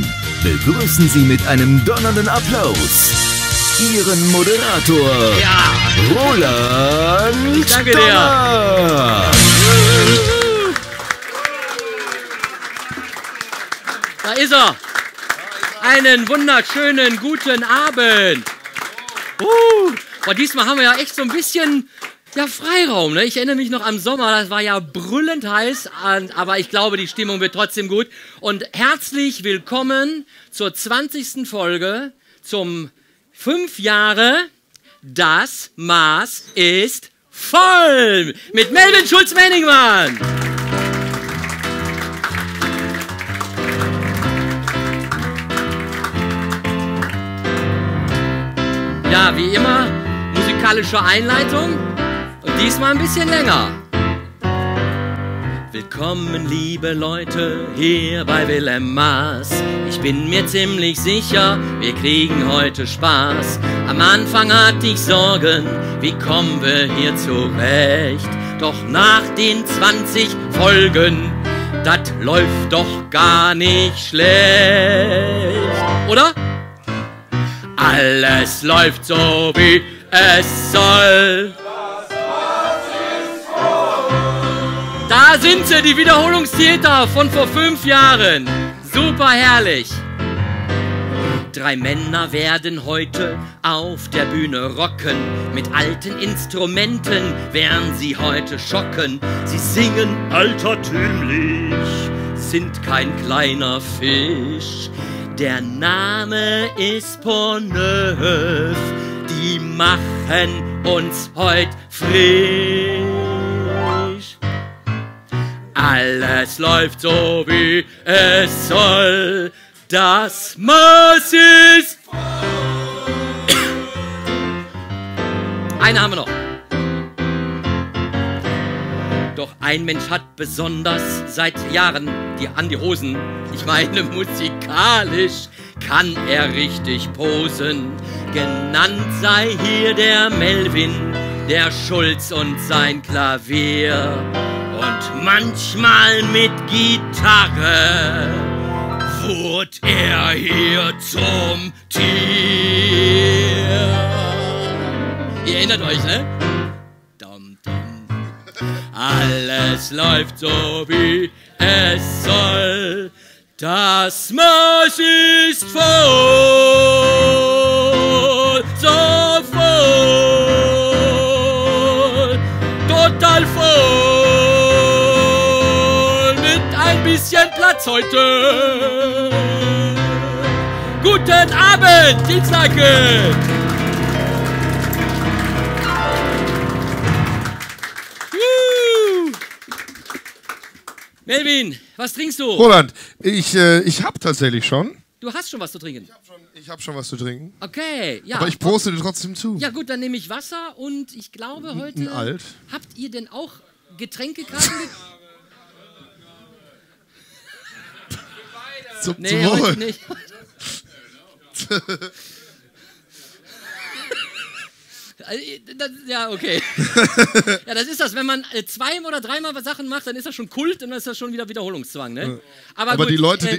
Begrüßen Sie mit einem donnernden Applaus Ihren Moderator, Roland Danke Donner. Da ist er. Einen wunderschönen guten Abend. Diesmal haben wir ja echt so ein bisschen Freiraum. Ne? Ich erinnere mich noch am Sommer, das war ja brüllend heiß, aber ich glaube, die Stimmung wird trotzdem gut. Und herzlich willkommen zur 20. Folge zum 5 Jahre Das Maß ist voll mit Melvin Schulz-Menningmann. Ja, wie immer, musikalische Einleitung und diesmal ein bisschen länger. Willkommen, liebe Leute, hier bei Wilhelm Maaß. Ich bin mir ziemlich sicher, wir kriegen heute Spaß. Am Anfang hatte ich Sorgen, wie kommen wir hier zurecht? Doch nach den 20 Folgen, das läuft doch gar nicht schlecht, oder? Alles läuft so, wie es soll. Da sind sie, die Wiederholungstäter von vor 5 Jahren. Super herrlich. 3 Männer werden heute auf der Bühne rocken. Mit alten Instrumenten werden sie heute schocken. Sie singen altertümlich, sind kein kleiner Fisch. Der Name ist Porneuf, die machen uns heut frisch. Alles läuft so, wie es soll, das Maß ist voll. Eine haben wir noch. Doch ein Mensch hat besonders seit Jahren an die Hosen. Ich meine, musikalisch kann er richtig posen. Genannt sei hier der Melvin, der Schulz und sein Klavier. Und manchmal mit Gitarre wurde er hier zum Tier. Ihr erinnert euch, ne? Alles läuft so, wie es soll. Das Maß ist voll, so voll, total voll, mit ein bisschen Platz heute. Guten Abend, Dienstag! Melvin, was trinkst du? Roland, ich hab tatsächlich schon. Du hast schon was zu trinken? Ich hab schon was zu trinken. Okay, ja. Aber ich poste dir trotzdem zu. Ja gut, dann nehme ich Wasser und ich glaube heute... Ein Alt. Habt ihr denn auch Getränkekarten? Nee, heute nicht. Ja, okay. Ja, das ist das. Wenn man 2- oder 3-mal Sachen macht, dann ist das schon Kult und dann ist das schon wieder Wiederholungszwang, ne? Aber gut, die Leute,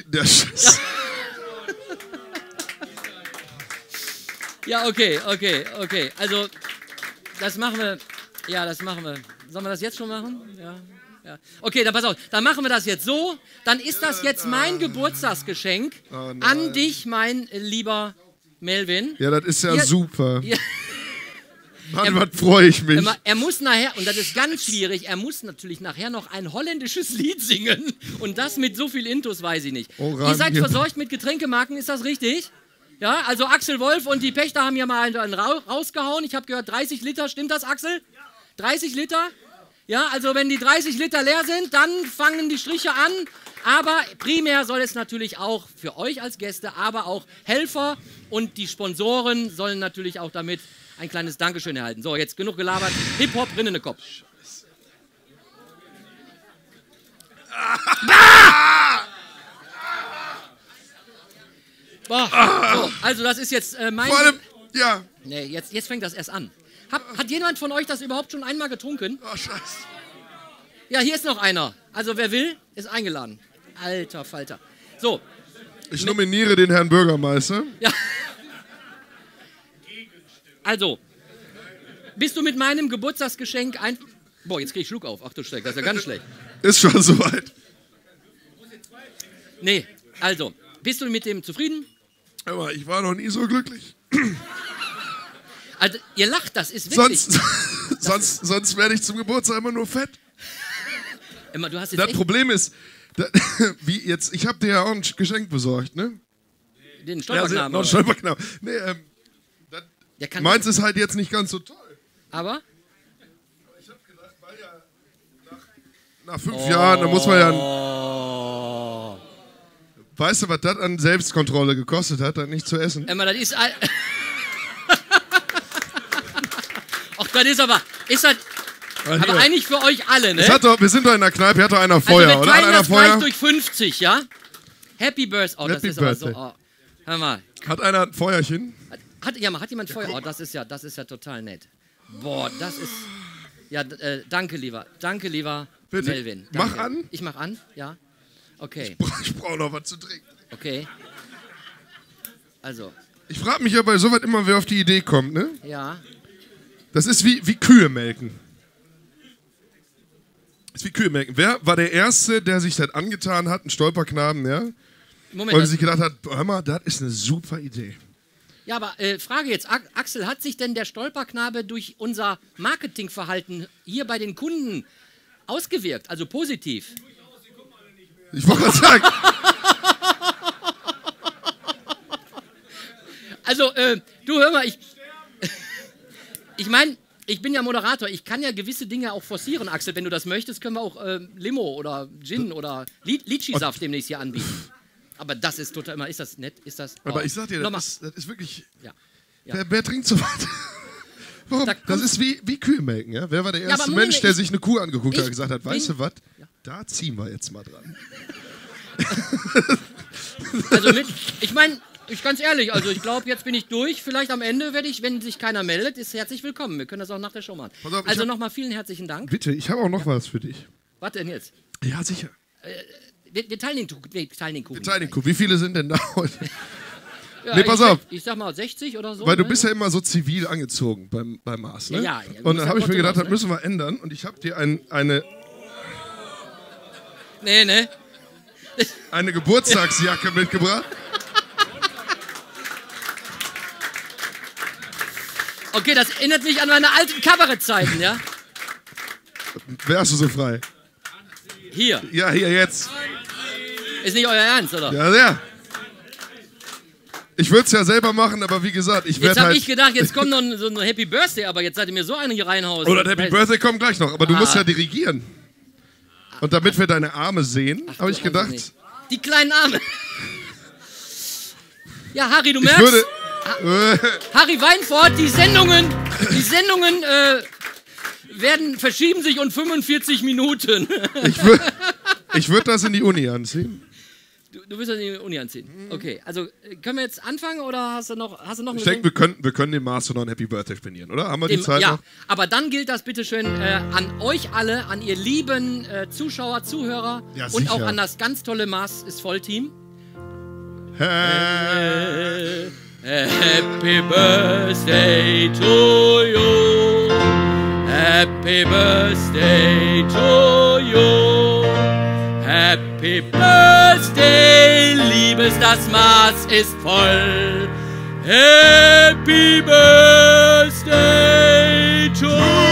ja, okay. Also, das machen wir. Ja, das machen wir. Sollen wir das jetzt schon machen? Ja. Okay, dann pass auf. Dann machen wir das jetzt so. Dann ist das jetzt mein Geburtstagsgeschenk an dich, mein lieber Melvin. Ja, das ist ja super. Ja. Mann, was freue ich mich. Er muss nachher, und das ist ganz schwierig, er muss natürlich nachher noch ein holländisches Lied singen. Und das mit so viel Intus, weiß ich nicht. Ihr seid versorgt mit Getränkemarken, ist das richtig? Ja, also Axel Wolf und die Pächter haben hier mal einen rausgehauen. Ich habe gehört 30 Liter, stimmt das, Axel? 30 Liter? Ja, also wenn die 30 Liter leer sind, dann fangen die Striche an. Aber primär soll es natürlich auch für euch als Gäste, aber auch Helfer und die Sponsoren sollen natürlich auch damit ein kleines Dankeschön erhalten. So, jetzt genug gelabert. Hip-Hop, Rinn in den Kopf. Boah, so, also das ist jetzt mein... Vor allem, ja. Nee, jetzt fängt das erst an. Hat jemand von euch das überhaupt schon einmal getrunken? Oh, scheiße. Ja, hier ist noch einer. Also wer will, ist eingeladen. Alter Falter. So, Ich nominiere den Herrn Bürgermeister. Ja. Also, bist du mit meinem Geburtstagsgeschenk ein... Boah, jetzt krieg ich Schluck auf. Ach du Schreck, das ist ja ganz schlecht. Ist schon soweit. Nee, also, bist du mit dem zufrieden? Aber ich war noch nie so glücklich. Also, ihr lacht, das ist wirklich... Sonst werde ich zum Geburtstag immer nur fett. Emma, du hast jetzt Das Problem ist, wie jetzt, ich habe dir ja auch ein Geschenk besorgt, ne? Den Stolperknaben. Ja, noch Stolperknaben. Nee, meins ist halt jetzt nicht ganz so toll. Aber? Ich habe gedacht, weil ja nach 5 Jahren, da muss man ja... Weißt du, was das an Selbstkontrolle gekostet hat, das nicht zu essen? Emma, das ist... Ach, das ist aber... Ist das... Aber eigentlich für euch alle, ne? Wir sind doch in der Kneipe, hat doch einer Feuer, also oder? Hat einer Feuer? Gleich durch 50, ja? Happy Birthday. Oh, das ist aber so... Oh. Hör mal. Hat einer ein Feuerchen? Hat jemand Feuer? Oh, das ist ja total nett. Boah, das ist... Ja, danke, lieber Bitte. Melvin. Danke. Mach an. Ich mach an, ja. Okay. Ich brauche noch was zu trinken. Okay. Also. Ich frage mich ja bei sowas immer, wer auf die Idee kommt, ne? Ja. Das ist wie Kühe melken. Das ist wie Kühe melken. Wer war der Erste, der sich das angetan hat, ein Stolperknaben, ja? Moment. Und sich gedacht hat, hör mal, das ist eine super Idee. Ja, aber Frage jetzt, Axel, hat sich denn der Stolperknabe durch unser Marketingverhalten hier bei den Kunden ausgewirkt, also positiv? Ich wollte gerade sagen. Also, du hör mal, ich meine, ich bin ja Moderator, ich kann ja gewisse Dinge auch forcieren, Axel. Wenn du das möchtest, können wir auch Limo oder Gin oder Litschi-Saft demnächst hier anbieten. Aber das ist total immer, ist das nett? Ist das... Oh. Aber ich sag dir, das ist wirklich... Ja. Wer trinkt so weit? Warum? Das ist wie Kühe melken, ja? Wer war der erste Mensch, der sich eine Kuh angeguckt hat und gesagt hat, weißt du was, da ziehen wir jetzt mal dran. Also ich meine, ganz ehrlich, also ich glaube, jetzt bin ich durch. Vielleicht am Ende werde ich, wenn sich keiner meldet, ist herzlich willkommen. Wir können das auch nach der Show machen. Also nochmal vielen herzlichen Dank. Bitte, ich habe auch noch was für dich. Was denn jetzt? Ja, sicher. Wir teilen den Kuchen. Wir teilen den Kuchen. Wie viele sind denn da heute? Ja, nee, pass auf. Ich sag mal 60 oder so. Weil du bist ja immer so zivil angezogen beim Mars, ne? Ja. Und dann habe ich mir gedacht, das müssen wir ändern. Und ich habe dir eine Geburtstagsjacke mitgebracht. Okay, das erinnert mich an meine alten Kabarettzeiten, ja? Wärst du so frei? Hier. Ja, hier, jetzt. Ist nicht euer Ernst, oder? Ja, sehr. Ich würde es ja selber machen, aber wie gesagt, ich werde halt... Jetzt habe ich gedacht, jetzt kommt noch so ein Happy Birthday, aber jetzt seid ihr mir so einen hier reinhauen. Oder der Happy Birthday kommt gleich noch, aber du musst ja dirigieren. Und damit wir deine Arme sehen, habe ich gedacht... Die kleinen Arme. Ja, Harry, du merkst... Harry Weinfurt, die Sendungen verschieben sich um 45 Minuten. Ich würde das in die Uni anziehen. Du willst das in die Uni anziehen? Okay, also können wir jetzt anfangen oder hast du noch Ich denke, wir können dem Master noch ein Happy Birthday spendieren, oder? Haben wir die Zeit noch? Aber dann gilt das bitteschön an euch alle, an ihr lieben Zuschauer, Zuhörer und auch an das ganz tolle Mars ist Voll-Team. Happy Birthday to you. Happy Birthday to you. Happy Birthday, liebes, das Maß ist voll. Happy Birthday to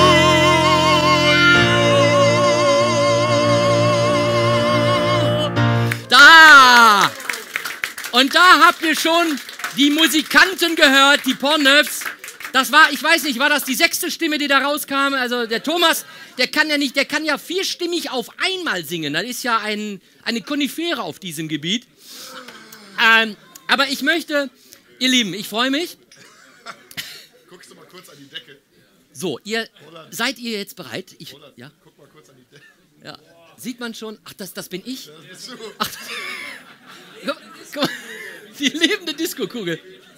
you. Da! Und da habt ihr schon die Musikanten gehört, die Porneufs. Das war, ich weiß nicht, war das die 6. Stimme, die da rauskam? Also der Thomas, der kann ja 4stimmig auf einmal singen. Das ist ja eine Konifere auf diesem Gebiet. Aber ich möchte, ihr Lieben, ich freue mich. Guckst du mal kurz an die Decke. So, seid ihr jetzt bereit? Ja? Guck mal kurz an die Decke. Ja. Sieht man schon? Ach, das bin ich? Das bist du. Ach, guck mal, die lebende Diskokugel.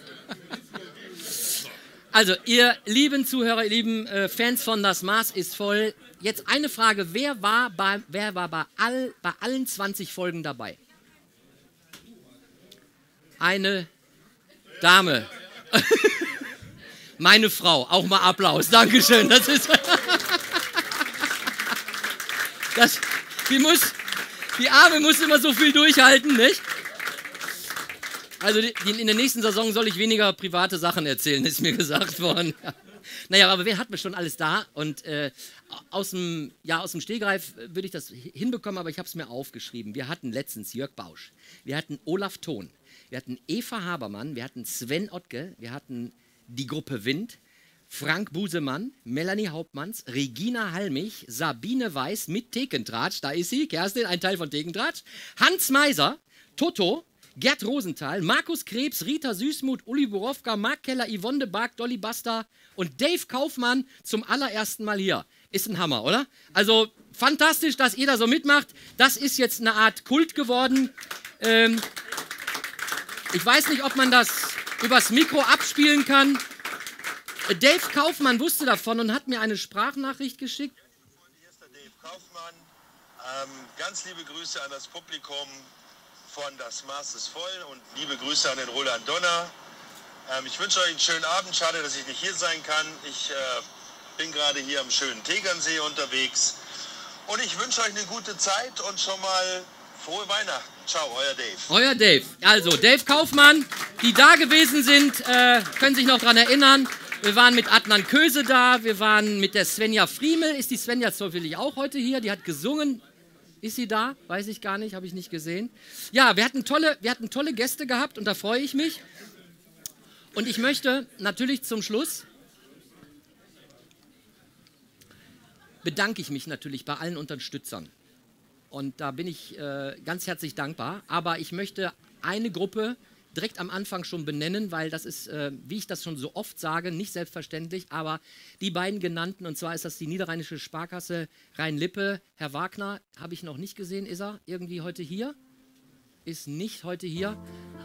Also, ihr lieben Zuhörer, ihr lieben Fans von Das Maß ist voll. Jetzt eine Frage, wer war bei allen 20 Folgen dabei? eine Dame. Meine Frau, auch mal Applaus. Dankeschön. Das ist die Arme muss immer so viel durchhalten, nicht? Also in der nächsten Saison soll ich weniger private Sachen erzählen, ist mir gesagt worden. Naja, aber wer hat mir schon alles da? Und aus dem Stegreif würde ich das hinbekommen, aber ich habe es mir aufgeschrieben. Wir hatten letztens Jörg Bausch, wir hatten Olaf Thon, wir hatten Eva Habermann, wir hatten Sven Ottke, wir hatten die Gruppe Wind, Frank Busemann, Melanie Hauptmanns, Regina Halmich, Sabine Weiß mit Thekentratsch, da ist sie, Kerstin, ein Teil von Thekentratsch, Hans Meiser, Toto, Gerd Rosenthal, Markus Krebs, Rita Süßmuth, Uli Borowka, Marc Keller, Yvonne de Barg, Dolly Basta und Dave Kaufmann zum allerersten Mal hier. Ist ein Hammer, oder? Also fantastisch, dass ihr da so mitmacht. Das ist jetzt eine Art Kult geworden. Ich weiß nicht, ob man das übers Mikro abspielen kann. Dave Kaufmann wusste davon und hat mir eine Sprachnachricht geschickt. Hier ist der Dave Kaufmann. Ganz liebe Grüße an das Publikum von Das Maß ist voll und liebe Grüße an den Roland Donner. Ich wünsche euch einen schönen Abend. Schade, dass ich nicht hier sein kann. Ich bin gerade hier am schönen Tegernsee unterwegs. Und ich wünsche euch eine gute Zeit und schon mal frohe Weihnachten. Ciao, euer Dave. Euer Dave. Also, Dave Kaufmann, die da gewesen sind, können sich noch daran erinnern. Wir waren mit Adnan Köse da, wir waren mit der Svenja Friemel. Ist die Svenja zufällig auch heute hier? Die hat gesungen. Ist sie da? Weiß ich gar nicht, habe ich nicht gesehen. Ja, wir hatten tolle Gäste gehabt und da freue ich mich. Und ich möchte natürlich zum Schluss, bedanke ich mich natürlich bei allen Unterstützern. Und da bin ich ganz herzlich dankbar. Aber ich möchte eine Gruppe direkt am Anfang schon benennen, weil das ist, wie ich das schon so oft sage, nicht selbstverständlich, aber die beiden genannten, und zwar ist das die Niederrheinische Sparkasse Rhein-Lippe. Herr Wagner habe ich noch nicht gesehen. Ist er irgendwie heute hier? Ist nicht heute hier.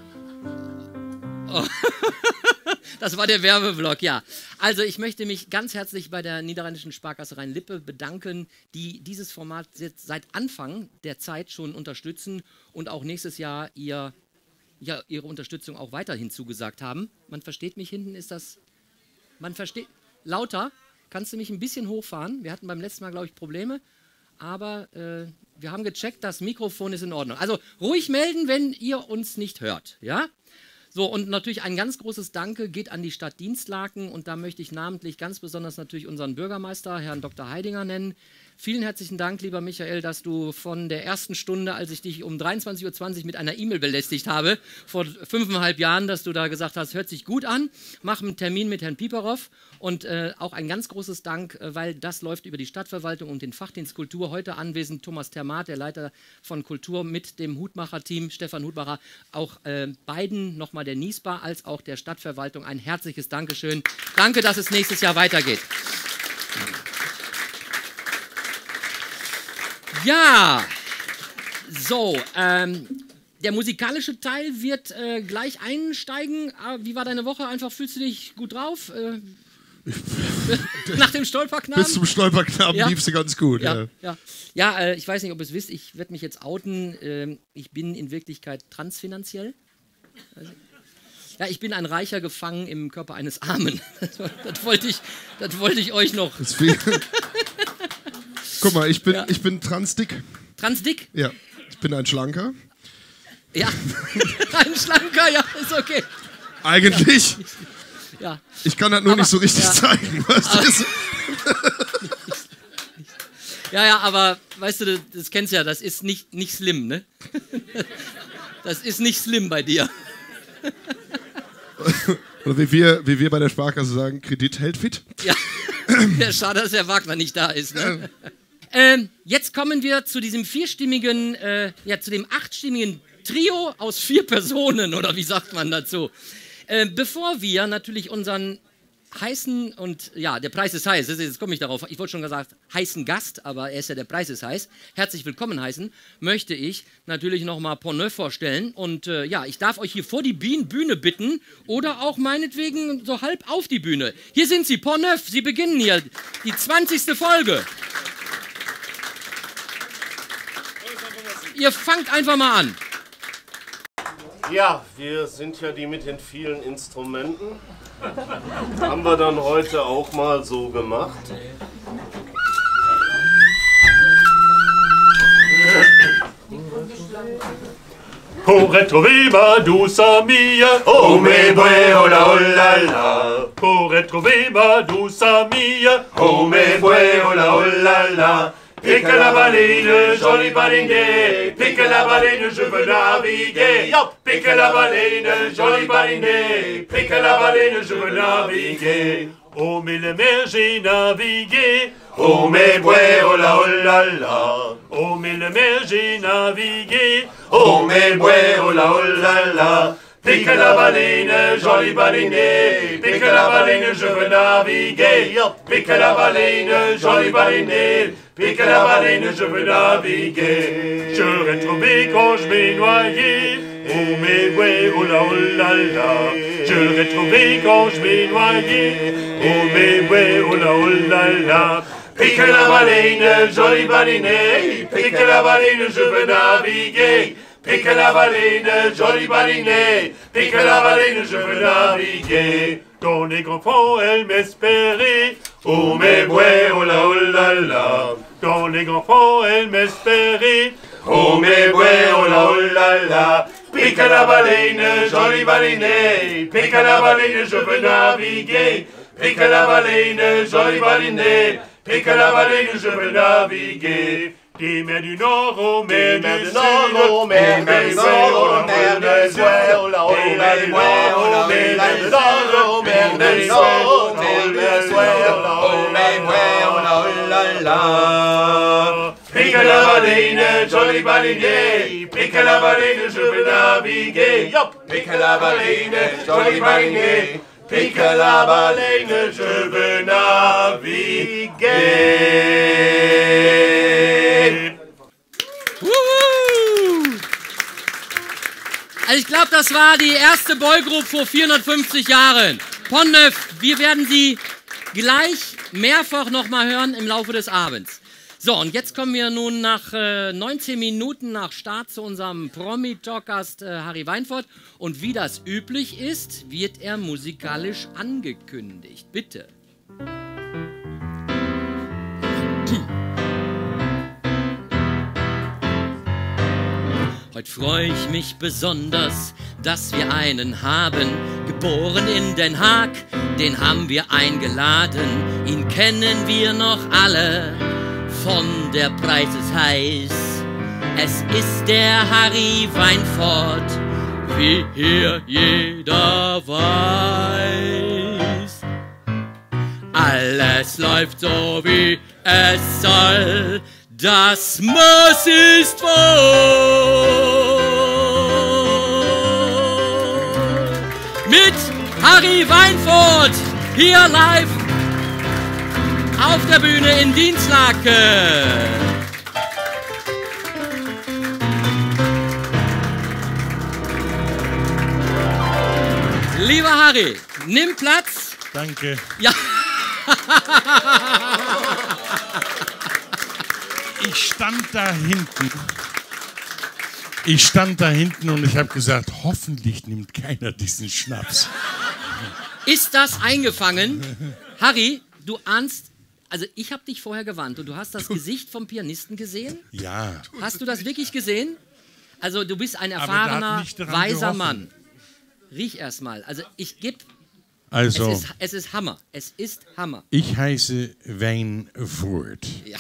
Oh. Das war der Werbeblock, ja. Also ich möchte mich ganz herzlich bei der Niederrheinischen Sparkasse Rhein-Lippe bedanken, die dieses Format seit Anfang der Zeit schon unterstützen und auch nächstes Jahr ihre Unterstützung auch weiterhin zugesagt haben. Man versteht mich hinten, ist das... Man versteht... Lauter? Kannst du mich ein bisschen hochfahren? Wir hatten beim letzten Mal, glaube ich, Probleme, aber wir haben gecheckt, das Mikrofon ist in Ordnung. Also ruhig melden, wenn ihr uns nicht hört, ja? So, und natürlich ein ganz großes Danke geht an die Stadt Dinslaken und da möchte ich namentlich ganz besonders natürlich unseren Bürgermeister, Herrn Dr. Heidinger, nennen. Vielen herzlichen Dank, lieber Michael, dass du von der ersten Stunde, als ich dich um 23:20 Uhr mit einer E-Mail belästigt habe, vor 5,5 Jahren, dass du da gesagt hast, hört sich gut an, mach einen Termin mit Herrn Piperow und auch ein ganz großes Dank, weil das läuft über die Stadtverwaltung und den Fachdienst Kultur. Heute anwesend Thomas Termat, der Leiter von Kultur mit dem Hutmacher-Team, Stefan Hutmacher, auch beiden, nochmal der NISPA als auch der Stadtverwaltung ein herzliches Dankeschön. Danke, dass es nächstes Jahr weitergeht. Ja, so, der musikalische Teil wird gleich einsteigen. Wie war deine Woche? Einfach fühlst du dich gut drauf? Nach dem Stolperknaben? Bis zum Stolperknaben lief sie ganz gut. Ja, ich weiß nicht, ob ihr es wisst, ich werde mich jetzt outen. Ich bin in Wirklichkeit transfinanziell. Ja, ich bin ein Reicher gefangen im Körper eines Armen. Das wollte ich euch noch... Guck mal, ich bin transdick. Transdick? Ja, ich bin ein Schlanker. Ja, ein Schlanker, ja, ist okay. Eigentlich. Ja. Ich kann das nur nicht so richtig zeigen. Ja, aber weißt du, das kennst du ja, das ist nicht slim, ne? Das ist nicht slim bei dir. Oder wie wir bei der Sparkasse sagen, Kredit hält fit. Ja, schade, dass Herr Wagner nicht da ist, ne? Jetzt kommen wir zu diesem zu dem 8-stimmigen Trio aus 4 Personen, oder wie sagt man dazu? Bevor wir natürlich unseren heißen und, ja, der Preis ist heiß, jetzt komme ich darauf, ich wollte schon gesagt, heißen Gast, aber er ist ja der Preis ist heiß, herzlich willkommen heißen, möchte ich natürlich nochmal Portneuf vorstellen und ja, ich darf euch hier vor die Bühne bitten oder auch meinetwegen so halb auf die Bühne. Hier sind sie, Portneuf, sie beginnen hier die 20. Folge. Ihr fangt einfach mal an. Ja, wir sind ja die mit den vielen Instrumenten. Haben wir dann heute auch mal so gemacht. Pour retrouver douce amie, oh mes bouets, oh la oh la la. Pour retrouver ma douce amie, oh mes bouets, oh la oh la la. Pique la baleine, jolie baleine, pique la baleine, je veux naviguer. Pique la baleine, jolie baleine, pique la baleine, je veux naviguer. Oh mille mers j'ai navigué, oh mes bouets, oh la oh la la. Oh mille mers j'ai navigué, oh mes bouets, oh la oh la la. Pique la baleine, jolie baleine, pique la baleine, je veux naviguer. Pique la baleine, jolie baleine, pique la baleine, je veux naviguer. Je retrouvé quand je m'ai noyé, oh mes bouets, oh la oh la la. Je retrouvé quand je m'ai noyé, oh mes bouets, oh la oh la la. Pique la baleine, jolie baleine, pique la baleine, je veux naviguer. Pique la baleine, jolie baleine, pique la baleine, je veux naviguer. Dans les grands fonds, elle m'espérait, oh mes bouets, oh la oh la la. Dans les grands fonds, elle m'espérait, oh mes bouets, oh la oh la la. Pique la baleine, jolie baleine, pique la baleine, je veux naviguer. Pique la baleine, jolie baleine, pique la baleine, je veux naviguer. Des mers du Nord aux mers du Sud, aux mers du Nord, aux mers du Sud, des mers du Nord aux mers du Sud, aux mers du Nord, aux mers du Sud, aux mers du la la. Pique la baleine, jolie baleine, pique la baleine, je veux naviguer. Pique la baleine, jolie baleine, pique la baleine, je veux naviguer. Also ich glaube, das war die erste Boygroup vor 450 Jahren. Pont Neuf, wir werden sie gleich mehrfach nochmal hören im Laufe des Abends. So, und jetzt kommen wir nun nach 19 Minuten nach Start zu unserem Promi-Talkgast Harry Weinfurt. Und wie das üblich ist, wird er musikalisch angekündigt. Bitte. Heute freue ich mich besonders, dass wir einen haben, geboren in Den Haag, den haben wir eingeladen. Ihn kennen wir noch alle, von der Preis ist heiß. Es ist der Harry Weinfurt, wie hier jeder weiß. Alles läuft so, wie es soll. Das Maß ist voll. Mit Harry Weinfurt hier live auf der Bühne in Dinslaken. Lieber Harry, nimm Platz. Danke. Ja. Ich stand da hinten und ich habe gesagt, hoffentlich nimmt keiner diesen Schnaps. Ist das eingefangen? Harry, du ahnst, also ich habe dich vorher gewarnt und du hast das Gesicht vom Pianisten gesehen? Ja. Hast du das wirklich gesehen? Also du bist ein erfahrener, weiser Mann. Riech erst mal. Also ich gebe... Also, es ist Hammer. Es ist Hammer. Ich heiße Weinfurt. Ja.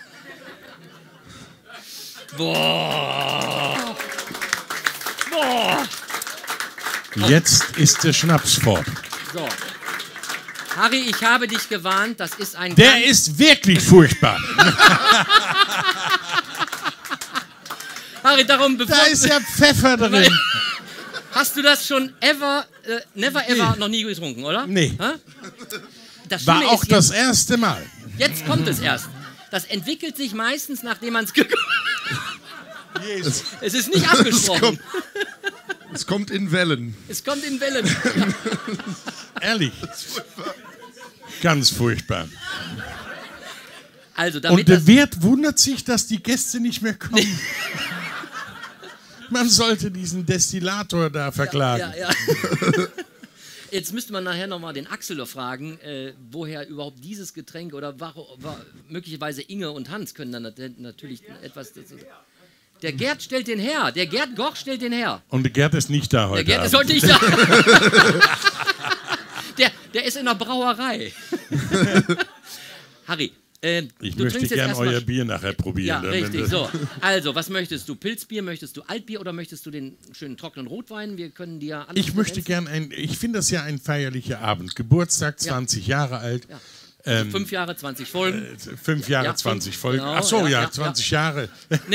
Boah. Boah. Jetzt ist der Schnaps fort. So. Harry, ich habe dich gewarnt, das ist ein... Der ist wirklich furchtbar. Harry, darum... Da ist ja Pfeffer drin. Hast du das schon never ever noch nie getrunken, oder? Nee. Das war auch das erste Mal. Jetzt kommt es erst. Das entwickelt sich meistens, nachdem man es... Es ist nicht abgesprochen. Es kommt in Wellen. Es kommt in Wellen. Ehrlich. Ganz furchtbar. Also, damit und der Wirt wundert sich, dass die Gäste nicht mehr kommen. Man sollte diesen Destillator da verklagen. Ja. Jetzt müsste man nachher nochmal den Axel noch fragen, woher überhaupt dieses Getränk oder möglicherweise Inge und Hans können dann natürlich etwas... Der Gerd stellt den her. Der Gerd Goch stellt den her. Und der Gerd ist nicht da heute. Der Gerd ist heute nicht da. der ist in der Brauerei. Harry, ich möchte gerne euer Bier nachher probieren. Ja, richtig. So. Also, was möchtest du? Pilzbier, möchtest du Altbier oder möchtest du den schönen trockenen Rotwein? Wir können dir alles Ich möchte gerne ich finde das ja ein feierlicher Abend. Geburtstag, 20 Jahre alt. Ja. 5 Jahre, 20 Folgen. 5 Jahre, 20 Folgen. Genau, Ach so, 20 Jahre. Nee.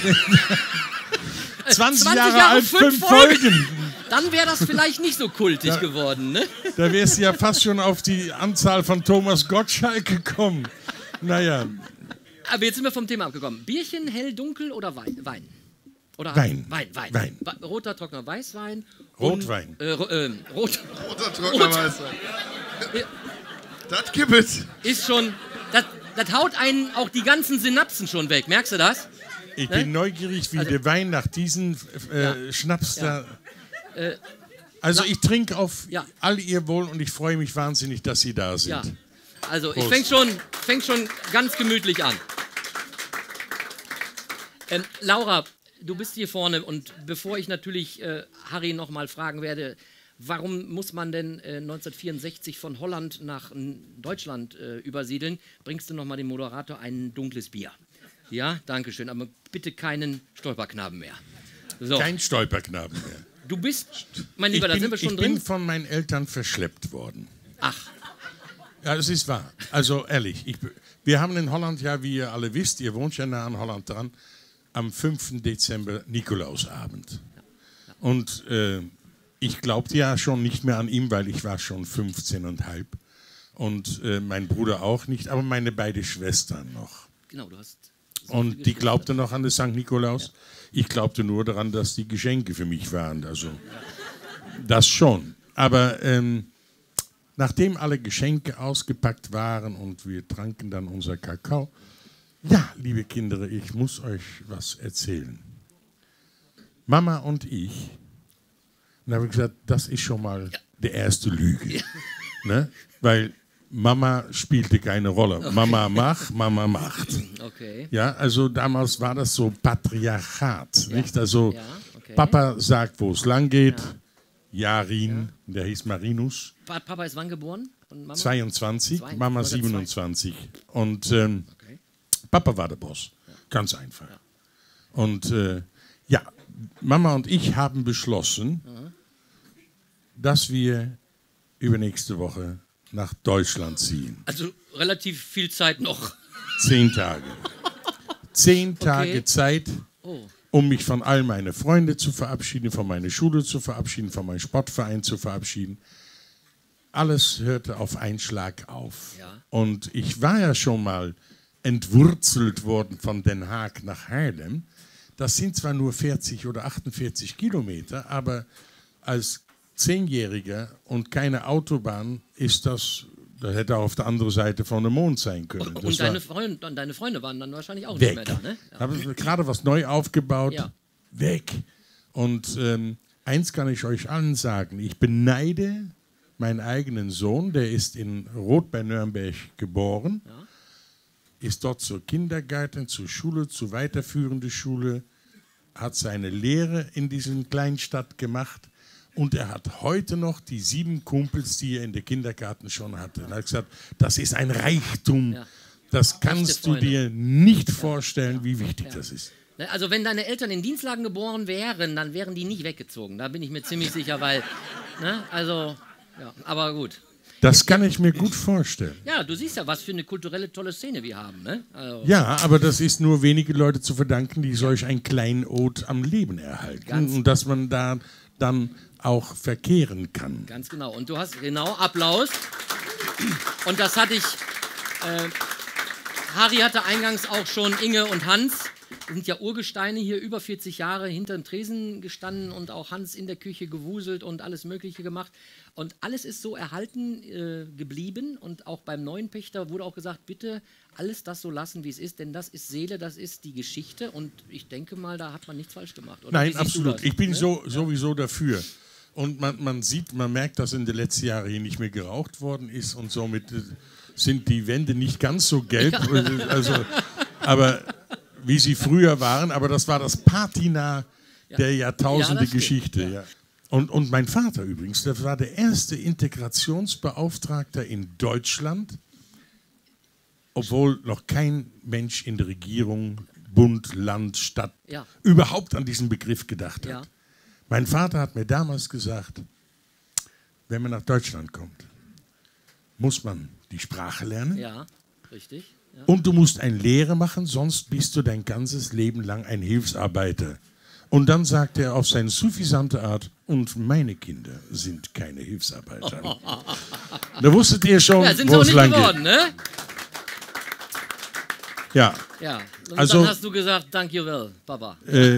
20 Jahre alt, 5 Folgen. Dann wäre das vielleicht nicht so kultig geworden, ne? Da wärst du ja fast schon auf die Anzahl von Thomas Gottschalk gekommen. Naja. Aber jetzt sind wir vom Thema abgekommen. Bierchen, hell, dunkel oder Wein? Oder Wein. Wein. Roter, trockener Weißwein. Rotwein. Roter, trockener Weißwein. Das gibt es. Ist schon, das haut einen auch die ganzen Synapsen schon weg. Merkst du das? Ich bin neugierig, wie der Wein nach diesem Schnaps da... Also ich trinke auf all ihr Wohl und ich freue mich wahnsinnig, dass Sie da sind. Ja. Also ich fäng schon ganz gemütlich an. Laura, du bist hier vorne und bevor ich natürlich Harry noch mal fragen werde, warum muss man denn 1964 von Holland nach Deutschland übersiedeln? Bringst du noch mal dem Moderator ein dunkles Bier? Ja, danke schön, aber bitte keinen Stolperknaben mehr. So. Kein Stolperknaben mehr. Du bist, mein Lieber, da sind wir schon drin. Ich bin von meinen Eltern verschleppt worden. Ach. Ja, das ist wahr. Also ehrlich, wir haben in Holland, ja, wie ihr alle wisst, ihr wohnt ja nah an Holland dran, am 5. Dezember Nikolausabend. Und ich glaubte ja schon nicht mehr an ihn, weil ich war schon 15,5. Und mein Bruder auch nicht, aber meine beiden Schwestern noch. Genau, du hast... Und die glaubte noch an den St. Nikolaus. Ja. Ich glaubte nur daran, dass die Geschenke für mich waren. Also das schon. Aber nachdem alle Geschenke ausgepackt waren und wir tranken dann unser Kakao. Ja, liebe Kinder, ich muss euch was erzählen. Mama und ich, dann habe ich gesagt, das ist schon mal die erste Lüge. Ja. Ne? Weil Mama spielte keine Rolle. Okay. Mama macht. Okay. Ja, also damals war das so Patriarchat. Ja. Nicht? Also Papa sagt, wo es lang geht. Ja. Jarin, der hieß Marinus. Papa ist wann geboren? Und Mama? 22, Mama 27. Und Papa war der Boss. Ja. Ganz einfach. Ja. Und Mama und ich haben beschlossen, dass wir übernächste Woche nach Deutschland ziehen. Also relativ viel Zeit noch. 10 Tage. 10 Tage Zeit, um mich von all meinen Freunden zu verabschieden, von meiner Schule zu verabschieden, von meinem Sportverein zu verabschieden. Alles hörte auf einen Schlag auf. Ja. Und ich war ja schon mal entwurzelt worden von Den Haag nach Haarlem. Das sind zwar nur 40 oder 48 Kilometer, aber als 10-Jähriger und keine Autobahn ist das hätte auf der anderen Seite von dem Mond sein können. Und deine Freunde waren dann wahrscheinlich auch nicht mehr da, ne? Ja. Habe gerade was neu aufgebaut, weg. Und eins kann ich euch allen sagen, ich beneide meinen eigenen Sohn, der ist in Roth bei Nürnberg geboren, ist dort zur Kindergarten, zur Schule, zur weiterführenden Schule, hat seine Lehre in dieser kleinen Stadt gemacht. Und er hat heute noch die 7 Kumpels, die er in der Kindergarten schon hatte. Und er hat gesagt, das ist ein Reichtum. Ja. Das kannst du dir nicht vorstellen, wie wichtig das ist. Also wenn deine Eltern in Dienstlagen geboren wären, dann wären die nicht weggezogen. Da bin ich mir ziemlich sicher, weil... aber gut. Das kann ich mir gut vorstellen. Ja, du siehst ja, was für eine kulturelle tolle Szene wir haben. Ne? Also ja, aber das ist nur wenige Leute zu verdanken, die solch einen kleinen Ode am Leben erhalten. Und dass man da dann auch verkehren kann. Ganz genau. Und du hast, Applaus. Und das hatte ich, Harry hatte eingangs auch schon Inge und Hans sind ja Urgesteine hier, über 40 Jahre hinter dem Tresen gestanden und auch Hans in der Küche gewuselt und alles Mögliche gemacht. Und alles ist so erhalten geblieben und auch beim neuen Pächter wurde auch gesagt, bitte alles das so lassen, wie es ist, denn das ist Seele, das ist die Geschichte und ich denke mal, da hat man nichts falsch gemacht. Oder nein, absolut. Ich bin sowieso dafür. Und man merkt, dass in den letzten Jahren hier nicht mehr geraucht worden ist und somit sind die Wände nicht ganz so gelb, also, aber wie sie früher waren, aber das war das Patina der Jahrtausende Geschichte. Ja. Und mein Vater übrigens, der war der erste Integrationsbeauftragter in Deutschland, obwohl noch kein Mensch in der Regierung, Bund, Land, Stadt überhaupt an diesen Begriff gedacht hat. Ja. Mein Vater hat mir damals gesagt, wenn man nach Deutschland kommt, muss man die Sprache lernen. Ja, richtig. Ja. Und du musst eine Lehre machen, sonst bist du dein ganzes Leben lang ein Hilfsarbeiter. Und dann sagt er auf seine suffisante Art, und meine Kinder sind keine Hilfsarbeiter. Da wusstet ihr schon, wo es lang geht. Ne? Ja. Ja. Und also, dann hast du gesagt, thank you well, Papa.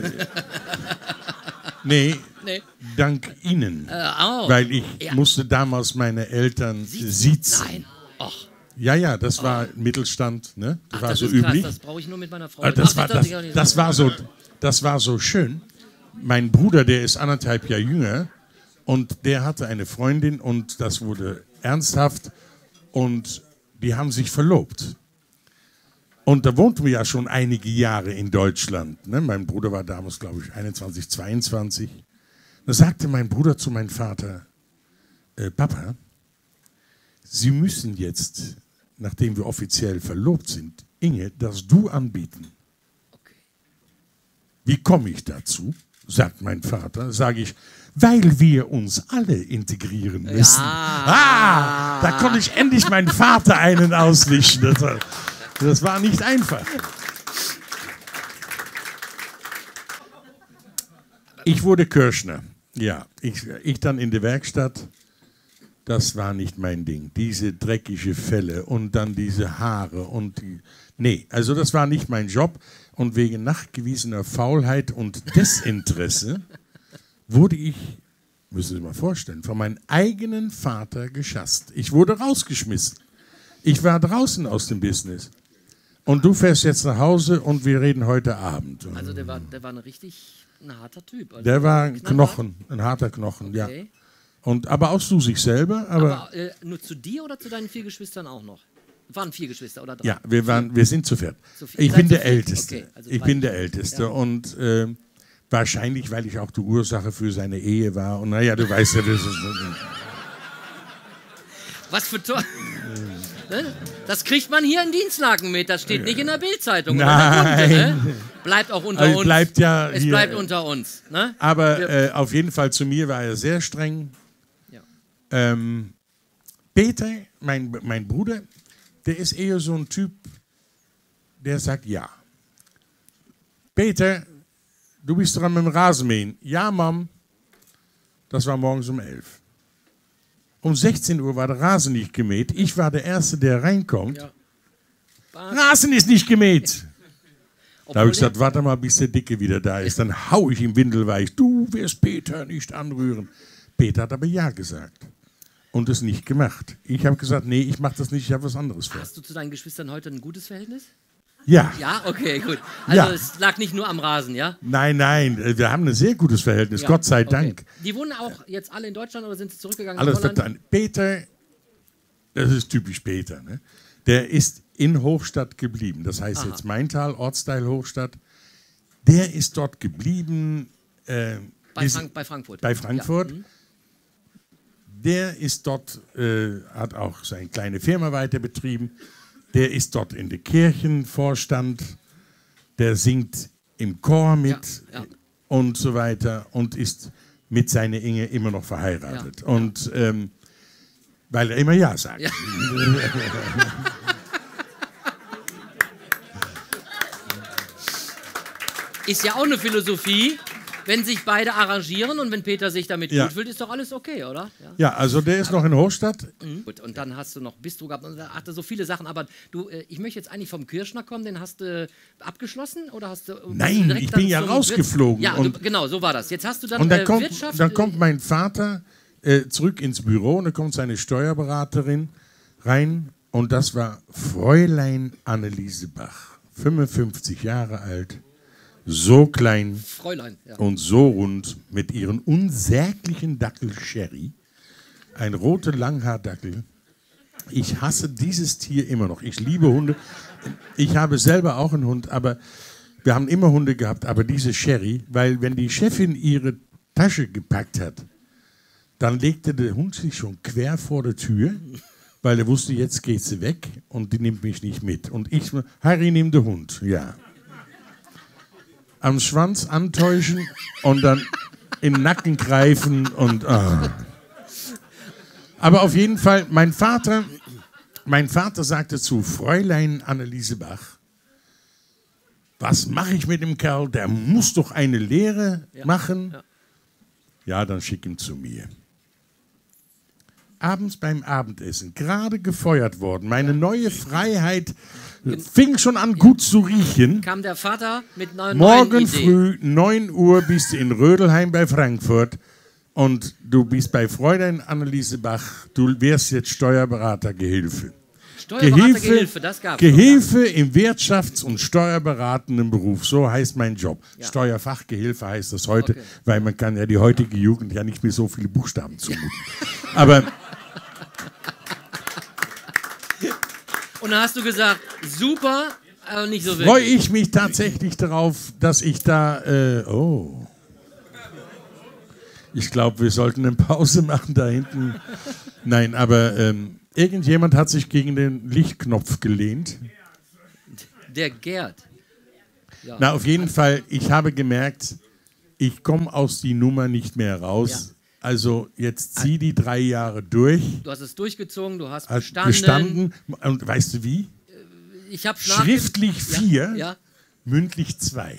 Nee, dank Ihnen. Weil ich musste damals meine Eltern siezen. Nein. Och. Ja, das war Mittelstand, ne? Das war so üblich. Das brauche ich nur mit meiner Frau. Das war so schön. Mein Bruder, der ist 1,5 Jahre jünger und der hatte eine Freundin und das wurde ernsthaft und die haben sich verlobt. Und da wohnten wir ja schon einige Jahre in Deutschland. Ne? Mein Bruder war damals, glaube ich, 21, 22. Da sagte mein Bruder zu meinem Vater, Papa, Sie müssen jetzt, nachdem wir offiziell verlobt sind, Inge, das Du anbieten. Okay. Wie komme ich dazu? Sagt mein Vater. Sage ich, weil wir uns alle integrieren müssen. Ja. Da konnte ich endlich meinen Vater einen auswischen. Das war nicht einfach. Ich wurde Kirschner. Ja, ich dann in der Werkstatt. Das war nicht mein Ding. Diese dreckige Felle und dann diese Haare und nee, also das war nicht mein Job. Und wegen nachgewiesener Faulheit und Desinteresse wurde ich, müssen Sie sich mal vorstellen, von meinem eigenen Vater geschasst. Ich wurde rausgeschmissen. Ich war draußen aus dem Business. Und du fährst jetzt nach Hause und wir reden heute Abend. Also der war ein harter Typ. Also der war ein harter Knochen, okay. Ja. Aber auch zu sich selber. Aber nur zu dir oder zu deinen 4 Geschwistern auch noch? Waren 4 Geschwister oder 3? Ja, wir sind zu 4. Ich bin der Älteste. Okay, also ich bin der Älteste ja. Und wahrscheinlich, weil ich auch die Ursache für seine Ehe war. Und naja, du weißt ja, das ist... Was für toll. Das kriegt man hier in Dienstlaken mit. Das steht nicht in der Bildzeitung. Nein. Ne? Bleibt auch unter uns. Es bleibt unter uns. Ne? Aber auf jeden Fall zu mir war er sehr streng. Ja. Peter, mein Bruder, der ist eher so ein Typ, der sagt ja. Peter, du bist dran mit dem Rasenmähen. Ja, Mom. Das war morgens um 11. Um 16 Uhr war der Rasen nicht gemäht. Ich war der Erste, der reinkommt. Ja. Rasen ist nicht gemäht. Da habe ich gesagt, warte mal, bis der Dicke wieder da ist. Dann hau ich ihm windelweich. Du wirst Peter nicht anrühren. Peter hat aber ja gesagt. Und es nicht gemacht. Ich habe gesagt, nee, ich mache das nicht, ich habe was anderes vor. Hast du zu deinen Geschwistern heute ein gutes Verhältnis? Ja. Ja, okay, gut. Also es lag nicht nur am Rasen, ja? Nein, wir haben ein sehr gutes Verhältnis, ja, Gott sei Dank. Die wohnen auch jetzt alle in Deutschland oder sind sie zurückgegangen nach Holland? Peter, das ist typisch Peter, ne? Der ist in Hochstadt geblieben. Das heißt jetzt Maintal, Ortsteil Hochstadt. Der ist dort geblieben. Bei Frankfurt. Bei Frankfurt. Ja. Der ist dort, hat auch seine kleine Firma weiter betrieben. Der ist dort in der Kirchenvorstand, der singt im Chor mit und so weiter und ist mit seiner Inge immer noch verheiratet. Ja. Und weil er immer Ja sagt. Ja. Ist ja auch eine Philosophie. wenn sich beide arrangieren und wenn Peter sich damit gut fühlt, ist doch alles okay, oder? Ja, also der ist noch in Hochstadt. Gut, und dann hast du noch Bistro gehabt und hatte so viele Sachen. Aber du, ich möchte jetzt eigentlich vom Kirschner kommen, den hast du abgeschlossen oder hast du... Nein, ich bin ja rausgeflogen. Ja, genau, so war das. Jetzt hast du dann und dann Wirtschaft... Dann kommt mein Vater zurück ins Büro und da kommt seine Steuerberaterin rein und das war Fräulein Anneliese Bach, 55 Jahre alt, so klein Fräulein, und so rund mit ihren unsäglichen Dackel Sherry, ein roter Langhaardackel. Ich hasse dieses Tier immer noch. Ich liebe Hunde. Ich habe selber auch einen Hund, aber wir haben immer Hunde gehabt, aber diese Sherry, weil wenn die Chefin ihre Tasche gepackt hat, dann legte der Hund sich schon quer vor der Tür, weil er wusste, jetzt geht sie weg und die nimmt mich nicht mit. Und ich, Harry, nimm den Hund, ja. Am Schwanz antäuschen und dann in den Nacken greifen und... Aber auf jeden Fall, mein Vater sagte zu Fräulein Anneliese Bach, was mache ich mit dem Kerl? Der muss doch eine Lehre machen. Ja, dann schick ihn zu mir. Abends beim Abendessen, gerade gefeuert worden, meine neue Freiheit fing schon an gut zu riechen. Kam der Vater mit neuen Morgen früh, 9 Uhr, bist du in Rödelheim bei Frankfurt und du bist bei Fräulein Anneliese Bach, du wärst jetzt Steuerberatergehilfe. Steuerberatergehilfe, das gab's. Gehilfe im wirtschafts- und steuerberatenden Beruf, so heißt mein Job. Ja. Steuerfachgehilfe heißt das heute, weil man kann ja die heutige Jugend ja nicht mehr so viele Buchstaben zumuten. Aber und dann hast du gesagt, super, aber nicht so wirklich. Freue ich mich tatsächlich darauf, dass ich da, ich glaube, wir sollten eine Pause machen da hinten. Nein, aber irgendjemand hat sich gegen den Lichtknopf gelehnt. Der Gerd. Ja. Na, auf jeden Fall, ich habe gemerkt, ich komme aus die Nummer nicht mehr raus. Ja. Also jetzt zieh die 3 Jahre durch. Du hast es durchgezogen, du hast bestanden. Und weißt du wie? Ich habe schriftlich 4, mündlich 2.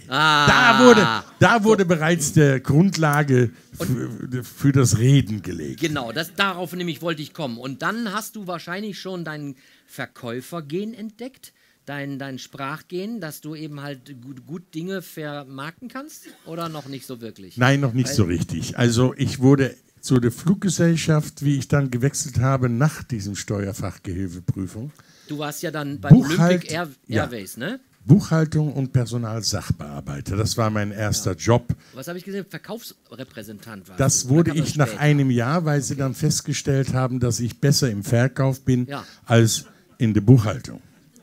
Da wurde bereits der Grundlage für das Reden gelegt. Genau, darauf nämlich wollte ich kommen. Und dann hast du wahrscheinlich schon dein Verkäufergen entdeckt, dein Sprachgen, dass du eben halt gut Dinge vermarkten kannst? Oder noch nicht so wirklich? Nein, noch nicht so richtig. Also ich wurde zu der Fluggesellschaft, wie ich dann gewechselt habe, nach diesem Steuerfachgehilfeprüfung. Du warst ja dann bei Olympic Airways, ne? Buchhaltung und Personalsachbearbeiter. Das war mein erster Job. Was habe ich gesehen? Verkaufsrepräsentant war das wurde ich nach einem Jahr, weil sie dann festgestellt haben, dass ich besser im Verkauf bin als in der Buchhaltung.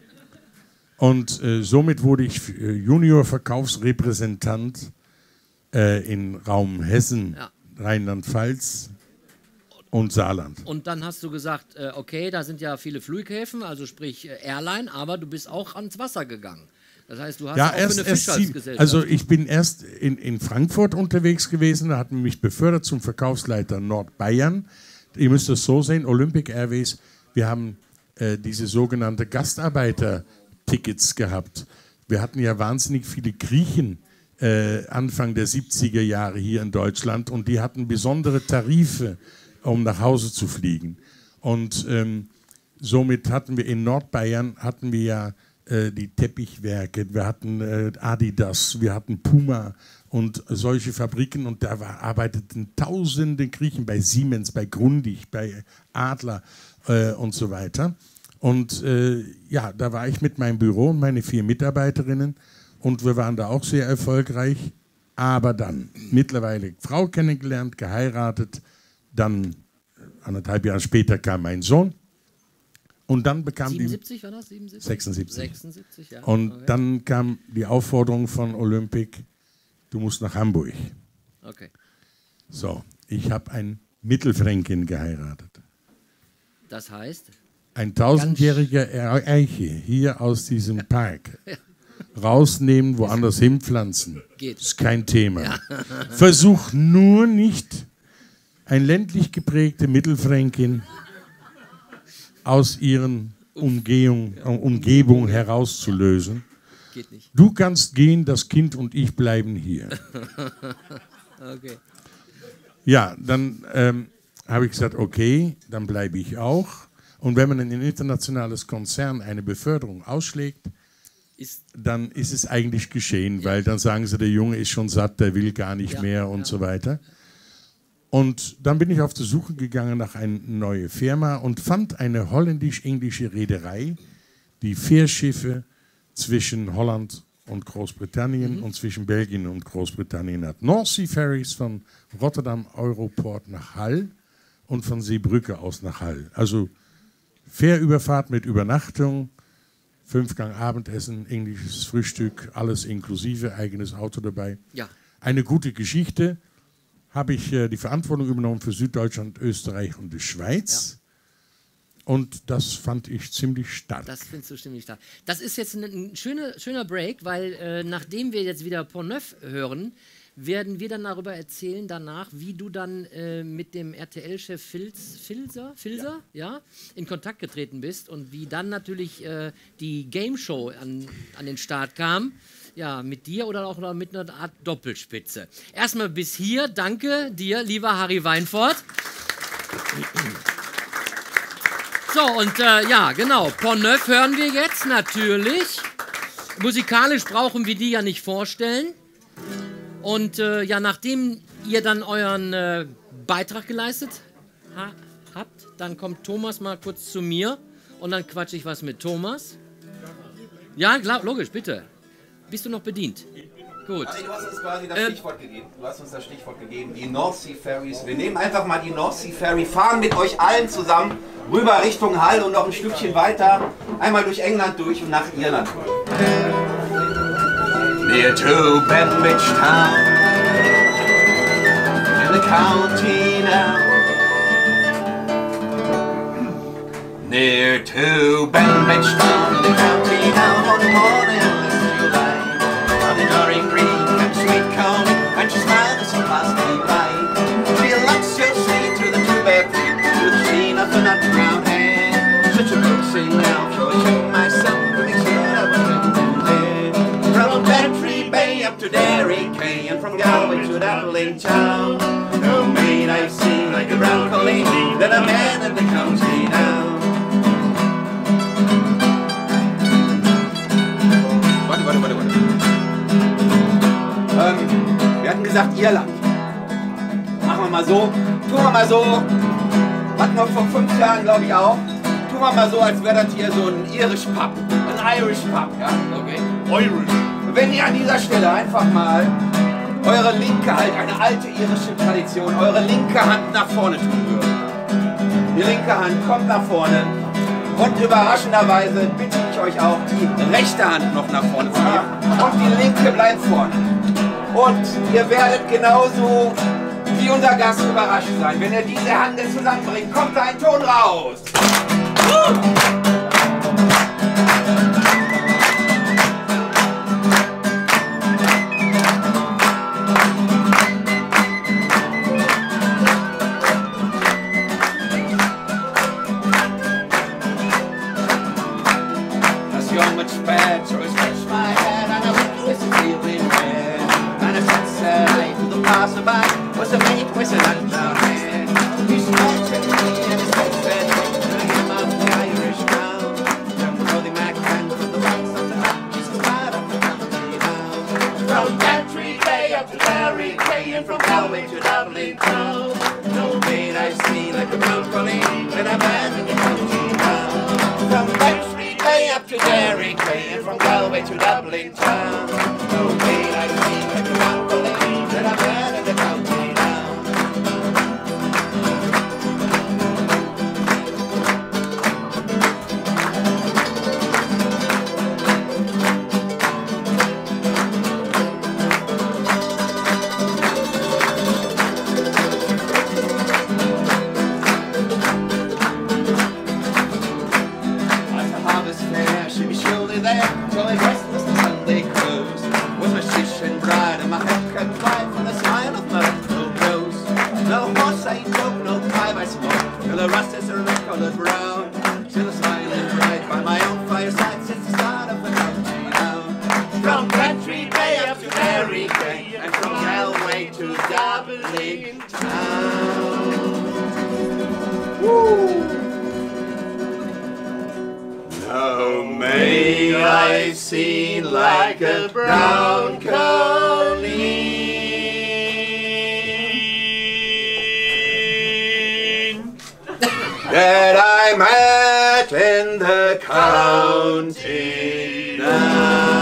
Und somit wurde ich Junior-Verkaufsrepräsentant in Raum Hessen, Rheinland-Pfalz und Saarland. Und dann hast du gesagt, okay, da sind ja viele Flughäfen, also sprich Airline, aber du bist auch ans Wasser gegangen. Das heißt, du hast auch für eine Fischhalsgesellschaft. Also ich bin erst in Frankfurt unterwegs gewesen, da hatten mich befördert zum Verkaufsleiter Nordbayern. Ihr müsst es so sehen, Olympic Airways, wir haben diese sogenannte Gastarbeiter-Tickets gehabt. Wir hatten ja wahnsinnig viele Griechen Anfang der 70er Jahre hier in Deutschland und die hatten besondere Tarife, um nach Hause zu fliegen. Und somit hatten wir in Nordbayern die Teppichwerke, wir hatten Adidas, wir hatten Puma und solche Fabriken und da arbeiteten tausende Griechen bei Siemens, bei Grundig, bei Adler und so weiter. Und da war ich mit meinem Büro und meine 4 Mitarbeiterinnen und wir waren da auch sehr erfolgreich, aber dann mittlerweile Frau kennengelernt, geheiratet, dann 1,5 Jahre später kam mein Sohn und dann bekam 77 war das? 76. 76, ja. Und dann kam die Aufforderung von Olympic, du musst nach Hamburg. Okay. So, ich habe ein Mittelfränkin geheiratet. Das heißt? Ein 1000-jähriger Eiche hier aus diesem Park. Rausnehmen, woanders hinpflanzen. Geht. Ist kein Thema. Ja. Versuch nur nicht ein ländlich geprägte Mittelfränkin aus ihren Umgebung herauszulösen. Geht nicht. Du kannst gehen, das Kind und ich bleiben hier. Okay. Ja, dann habe ich gesagt, okay, dann bleibe ich auch. Und wenn man in ein internationales Konzern eine Beförderung ausschlägt, dann ist es eigentlich geschehen, weil dann sagen sie, der Junge ist schon satt, der will gar nicht mehr und so weiter. Und dann bin ich auf die Suche gegangen nach einer neuen Firma und fand eine holländisch-englische Reederei, die Fährschiffe zwischen Holland und Großbritannien und zwischen Belgien und Großbritannien hat. North Sea Ferries von Rotterdam Europort nach Hull und von Seebrücke aus nach Hull. Also Fährüberfahrt mit Übernachtung, 5-Gang Abendessen, englisches Frühstück, alles inklusive, eigenes Auto dabei. Ja. Eine gute Geschichte. Habe ich die Verantwortung übernommen für Süddeutschland, Österreich und die Schweiz. Ja. Und das fand ich ziemlich stark. Das findest du ziemlich stark. Das ist jetzt ein schöner Break, weil nachdem wir jetzt wieder Pont Neuf hören, werden wir dann darüber erzählen danach, wie du dann mit dem RTL-Chef Filzer in Kontakt getreten bist und wie dann natürlich die Game Show an den Start kam. Ja, mit dir oder auch mit einer Art Doppelspitze. Erstmal bis hier, danke dir, lieber Harry Weinfort. So, und ja, genau, Pont Neuf hören wir jetzt natürlich. Musikalisch brauchen wir die ja nicht vorstellen. Und ja, nachdem ihr dann euren Beitrag geleistet habt, dann kommt Thomas mal kurz zu mir und dann quatsche ich was mit Thomas. Ja, klar, logisch, bitte. Bist du noch bedient? Gut. Du hast uns quasi das Stichwort gegeben. Die North Sea Ferries. Wir nehmen einfach mal die North Sea Ferry, fahren mit euch allen zusammen rüber Richtung Hull und noch ein Stückchen weiter. Einmal durch England durch und nach Irland. Near to Bembridge Town, in the county now. Near to Bembridge Town, in the county now, on the morning of July. On the Dorring Green, and sweet Coney, and she smiles and passed me by. She looks so sweet to the two-bare feet, to the sheen of an underground hand. Such a coaxing now, for you myself, to make sure I was in there. From Bantry Bay up to Derry Quay, and from Galway to Dublin town. No maid I've seen like a brown colleen, that a man in the county now. Wir hatten gesagt Irland. Machen wir mal so, tun wir mal so, hatten wir vor 5 Jahren glaube ich auch, tun wir mal so, als wäre das hier so ein Irish Pub, ein Irish Pub, ja? Okay. Irish. Wenn ihr an dieser Stelle einfach mal eure linke, halt eine alte irische Tradition, eure linke Hand nach vorne tun würdet. Die linke Hand kommt nach vorne und überraschenderweise bitte ich euch auch, die rechte Hand noch nach vorne zu geben und die linke bleibt vorne. Und ihr werdet genauso wie unser Gast überrascht sein. Wenn ihr diese Hand zusammenbringt, kommt da ein Ton raus. That's your much bad, so I scratch my head and I witness feeling red. And I said to the passerby, was a mate with an underhand. He smoked at me and his head said, and I came up the Irish town. From Brody McCann to the banks of the Hatch, just out of the country now. From Bantry Bay up to Derry Quay, and from Galway to Dublin town. No maid I've seen like a brown colleen, and a man in the county now. From Bantry Bay up to Derry Quay, and from Galway to Dublin town. No maid I've seen like a brown colleen, and a man in the county now. At the harvest fair, she be surely there, jolly restless the Sunday cruise. With my shish and bride and my head cut wide from the smile of my little rose. No horse I broke, no pipe I smoke, till the rust is a red-colored brown. Till the smiling bride by my own fireside sits the start of the country now. From Bantry Bay up to Derry Quay, and from Galway to Dublin. Now may I seem like a brown colleen that I met in the county now.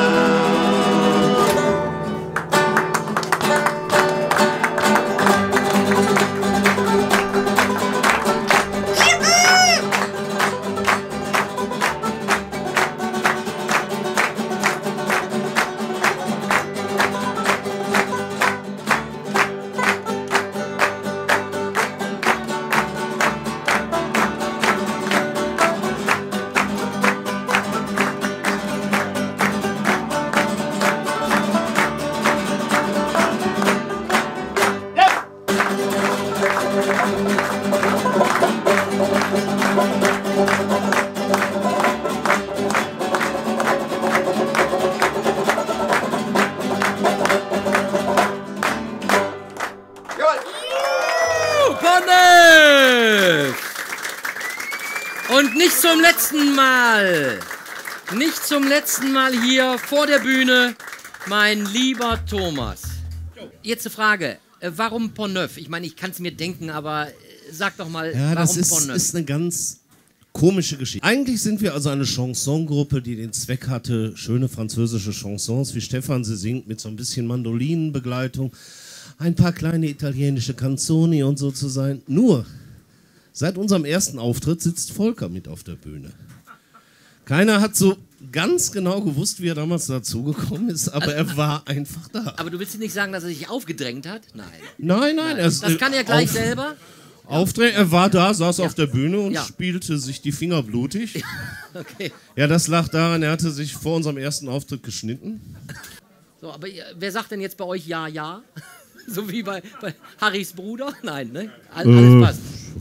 Und nicht zum letzten Mal. Nicht zum letzten Mal hier vor der Bühne, mein lieber Thomas. Jetzt eine Frage. Warum Pont-Neuf? Ich meine, ich kann es mir denken, aber sag doch mal, ja, warum Pont-Neuf? Das ist eine ganz komische Geschichte. Eigentlich sind wir also eine Chansongruppe, die den Zweck hatte, schöne französische Chansons, wie Stefan sie singt, mit so ein bisschen Mandolinenbegleitung, ein paar kleine italienische Canzoni und so zu sein. Nur, seit unserem ersten Auftritt sitzt Volker mit auf der Bühne. Keiner hat so ganz genau gewusst, wie er damals dazugekommen ist, aber er war einfach da. Aber du willst nicht sagen, dass er sich aufgedrängt hat? Nein. Nein. Das kann er gleich selber. Er war da, saß auf der Bühne und spielte sich die Finger blutig. Okay. Ja, das lag daran, er hatte sich vor unserem ersten Auftritt geschnitten. So, aber wer sagt denn jetzt bei euch ja, ja? So wie bei Harrys Bruder? Nein, ne? Alles passt.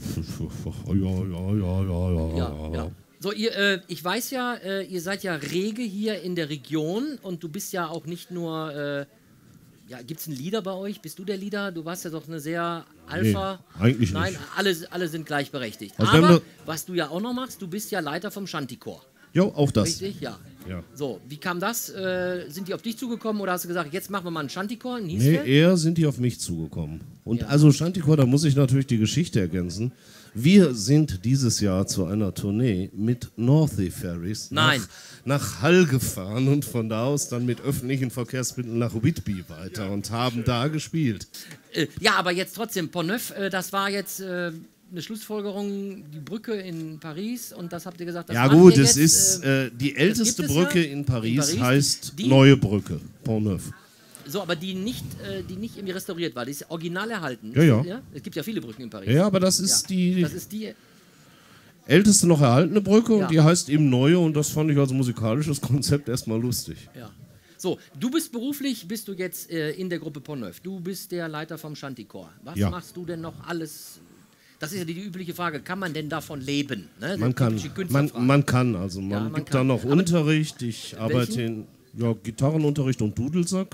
Ja. So, ich weiß ja, ihr seid ja rege hier in der Region und du bist ja auch nicht nur, gibt es einen Leader bei euch? Bist du der Leader? Du warst ja doch eine sehr Alpha. Nee, eigentlich Nein, nicht. alle sind gleichberechtigt. Also aber was du ja auch noch machst, du bist ja Leiter vom Shantychor. Jo, auch das. Richtig, ja. So, wie kam das? Sind die auf dich zugekommen oder hast du gesagt, jetzt machen wir mal einen Shantychor in Hiesfeld? Nee, eher sind die auf mich zugekommen. Und also Shantychor, da muss ich natürlich die Geschichte ergänzen. Wir sind dieses Jahr zu einer Tournee mit Northey Ferries nach Hall gefahren und von da aus dann mit öffentlichen Verkehrsmitteln nach Whitby weiter und haben da gespielt. Ja, aber jetzt trotzdem, Pont-Neuf, das war jetzt eine Schlussfolgerung, die Brücke in Paris und das habt ihr gesagt, das ja gut, es ist die älteste Brücke in Paris heißt Neue Brücke, Pont-Neuf. So, aber die nicht irgendwie restauriert war, die ist original erhalten. Ja. Es gibt ja viele Brücken in Paris. Ja, aber das ist die die älteste noch erhaltene Brücke und die heißt eben Neue und das fand ich als musikalisches Konzept erstmal lustig. Ja. So, du bist beruflich, bist du jetzt in der Gruppe Pont-Neuf. Du bist der Leiter vom Shantychor. Was machst du denn noch alles? Das ist ja die übliche Frage, kann man denn davon leben? Ne? Man kann, also man gibt da noch Unterricht, ich arbeite in Gitarrenunterricht und Dudelsack.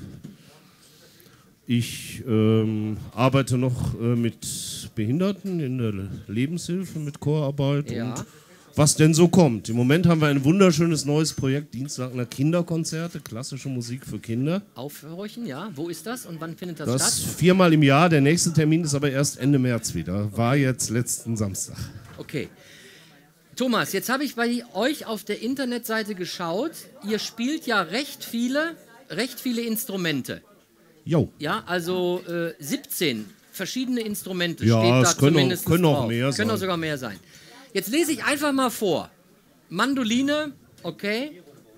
Ich arbeite noch mit Behinderten in der Lebenshilfe, mit Chorarbeit und was denn so kommt. Im Moment haben wir ein wunderschönes neues Projekt, Dienstag Kinderkonzerte, klassische Musik für Kinder. Aufhorchen, ja. Wo ist das und wann findet das statt? 4-mal im Jahr, der nächste Termin ist aber erst Ende März wieder. War jetzt letzten Samstag. Okay. Thomas, jetzt habe ich bei euch auf der Internetseite geschaut. Ihr spielt ja recht viele Instrumente. Jo. Ja, also 17 verschiedene Instrumente ja, steht da es können zumindest können drauf. auch mehr sein. Können auch sogar mehr sein. Jetzt lese ich einfach mal vor. Mandoline, okay.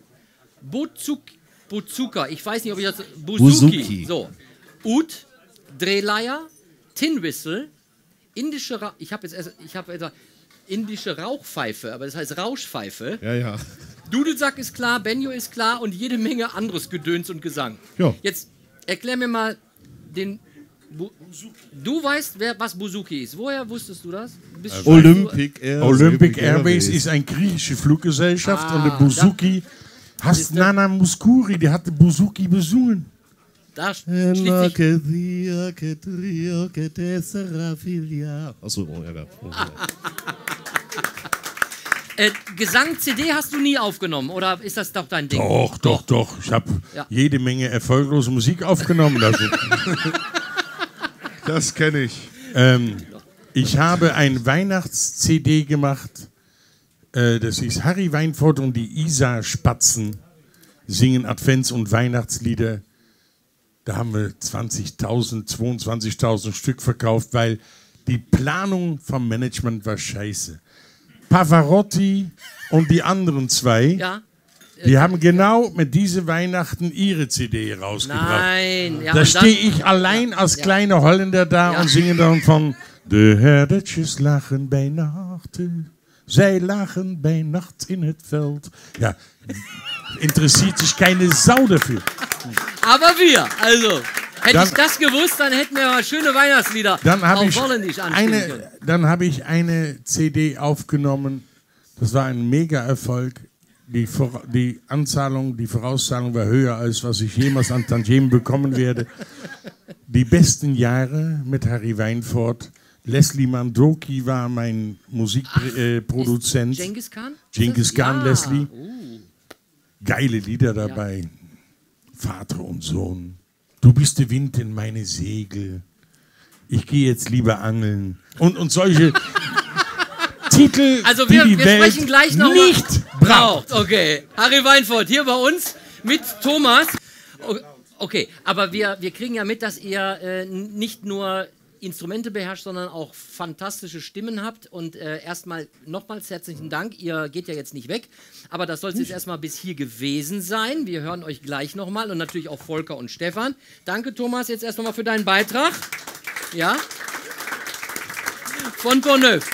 Bouzouka, ich weiß nicht, ob ich das... Bouzouki. So. Oud, Drehleier, Tin Whistle, indische Rauchpfeife, aber das heißt Rauschpfeife. Ja. Dudelsack ist klar, Benjo ist klar und jede Menge anderes Gedöns und Gesang. Ja. Jetzt erklär mir mal den... Du weißt, was Bouzouki ist. Woher wusstest du das? Olympic Airways ist eine griechische Fluggesellschaft und der Bouzouki heißt Nana Mouskouri, die hatte Bouzouki besungen. Da Achso, ja. Gesang-CD hast du nie aufgenommen, oder ist das doch dein Ding? Doch. Ich habe jede Menge erfolglose Musik aufgenommen. Das kenne ich. Ich habe ein Weihnachts-CD gemacht. Das ist Harry Weinfurt und die Isar-Spatzen singen Advents- und Weihnachtslieder. Da haben wir 20.000, 22.000 Stück verkauft, weil die Planung vom Management war scheiße. Pavarotti und die anderen zwei, die haben genau mit diesen Weihnachten ihre CD rausgebracht. Nein. Ja, da stehe ich allein als kleiner Holländer da und singe dann von De herdertjes lachen bij Nacht, zij lachen bij Nacht in het veld. Ja, interessiert sich keine Sau dafür. Aber wir, also... Hätte ich das gewusst, dann hätten wir mal schöne Weihnachtslieder auf Holländisch anstimmen können. Dann habe ich eine CD aufgenommen, das war ein Mega-Erfolg. Die Anzahlung, die Vorauszahlung war höher, als was ich jemals an Tantiemen bekommen werde. Die besten Jahre mit Harry Weinfurt. Leslie Mandoki war mein Musikproduzent. Genghis Khan? Genghis Khan, Leslie. Geile Lieder dabei. Vater und Sohn. Du bist der Wind in meine Segel. Ich gehe jetzt lieber angeln. Und solche Titel, also die die Welt sprechen gleich noch nicht braucht. Okay, Harry Weinfurt hier bei uns mit Thomas. Okay, aber wir kriegen ja mit, dass ihr nicht nur Instrumente beherrscht, sondern auch fantastische Stimmen habt. Und erstmal nochmals herzlichen Dank. Ihr geht ja jetzt nicht weg, aber das soll es jetzt erstmal bis hier gewesen sein. Wir hören euch gleich nochmal und natürlich auch Volker und Stefan. Danke, Thomas, jetzt erst nochmal für deinen Beitrag. Ja. Von Bonneuf.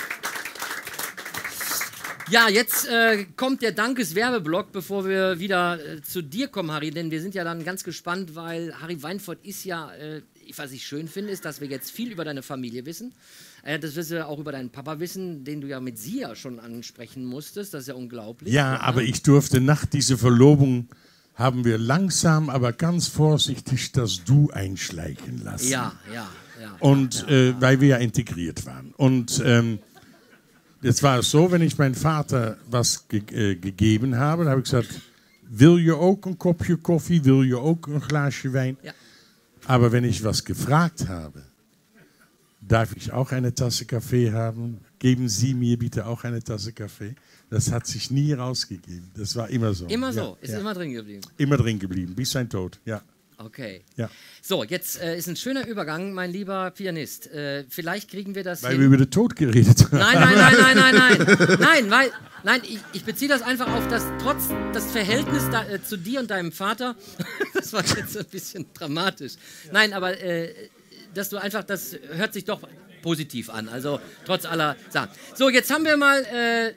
Ja, jetzt kommt der Dankes-Werbeblock, bevor wir wieder zu dir kommen, Harry, denn wir sind ja dann ganz gespannt, weil Harry Weinfurt ist ja, was ich schön finde, ist, dass wir jetzt viel über deine Familie wissen, dass wir auch über deinen Papa wissen, den du ja mit sie ja schon ansprechen musstest, das ist ja unglaublich. Ja, aber ich durfte nach dieser Verlobung, haben wir langsam, aber ganz vorsichtig das Du einschleichen lassen. Ja. Und weil wir ja integriert waren. Und jetzt war es so, wenn ich meinem Vater was gegeben habe, dann habe ich gesagt, wil je ook een kopje koffie, wil je ook een glaasje Wein? Ja. Aber wenn ich was gefragt habe, darf ich auch eine Tasse Kaffee haben? Geben Sie mir bitte auch eine Tasse Kaffee? Das hat sich nie rausgegeben. Das war immer so. Immer so? Ist immer drin geblieben? Immer drin geblieben, bis sein Tod, ja. Okay. Ja. So, jetzt ist ein schöner Übergang, mein lieber Pianist. Vielleicht kriegen wir das Weil wir über den Tod geredet haben. Nein, ich beziehe das einfach auf das Verhältnis zu dir und deinem Vater. Das war jetzt ein bisschen dramatisch. Nein, aber dass du einfach, das hört sich doch positiv an. Also trotz aller Sachen. So, jetzt haben wir mal,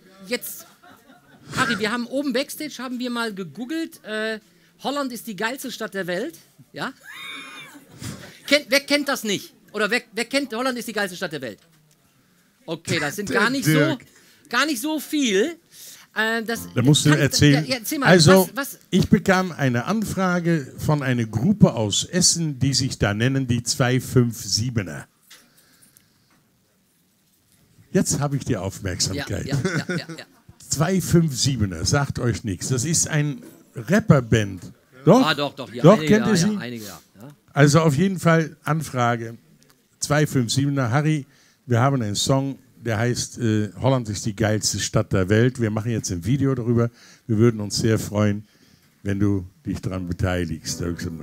Harry, wir haben oben Backstage, haben wir mal gegoogelt, Holland ist die geilste Stadt der Welt. Ja? Wer kennt das nicht? Oder wer kennt, Holland ist die geilste Stadt der Welt? Okay, das sind gar nicht so viel. Da musst du erzählen. Erzähl mal, also, ich bekam eine Anfrage von einer Gruppe aus Essen, die sich da nennen die 257er. Jetzt habe ich die Aufmerksamkeit. Ja. 257er, sagt euch nichts. Das ist ein Rapperband. Doch? Doch. Ja, doch, kennt ihr sie? Einige, ja. Also auf jeden Fall Anfrage 257er. Harry, wir haben einen Song, der heißt Holland ist die geilste Stadt der Welt. Wir machen jetzt ein Video darüber. Wir würden uns sehr freuen, wenn du dich daran beteiligst. Da habe ich gesagt,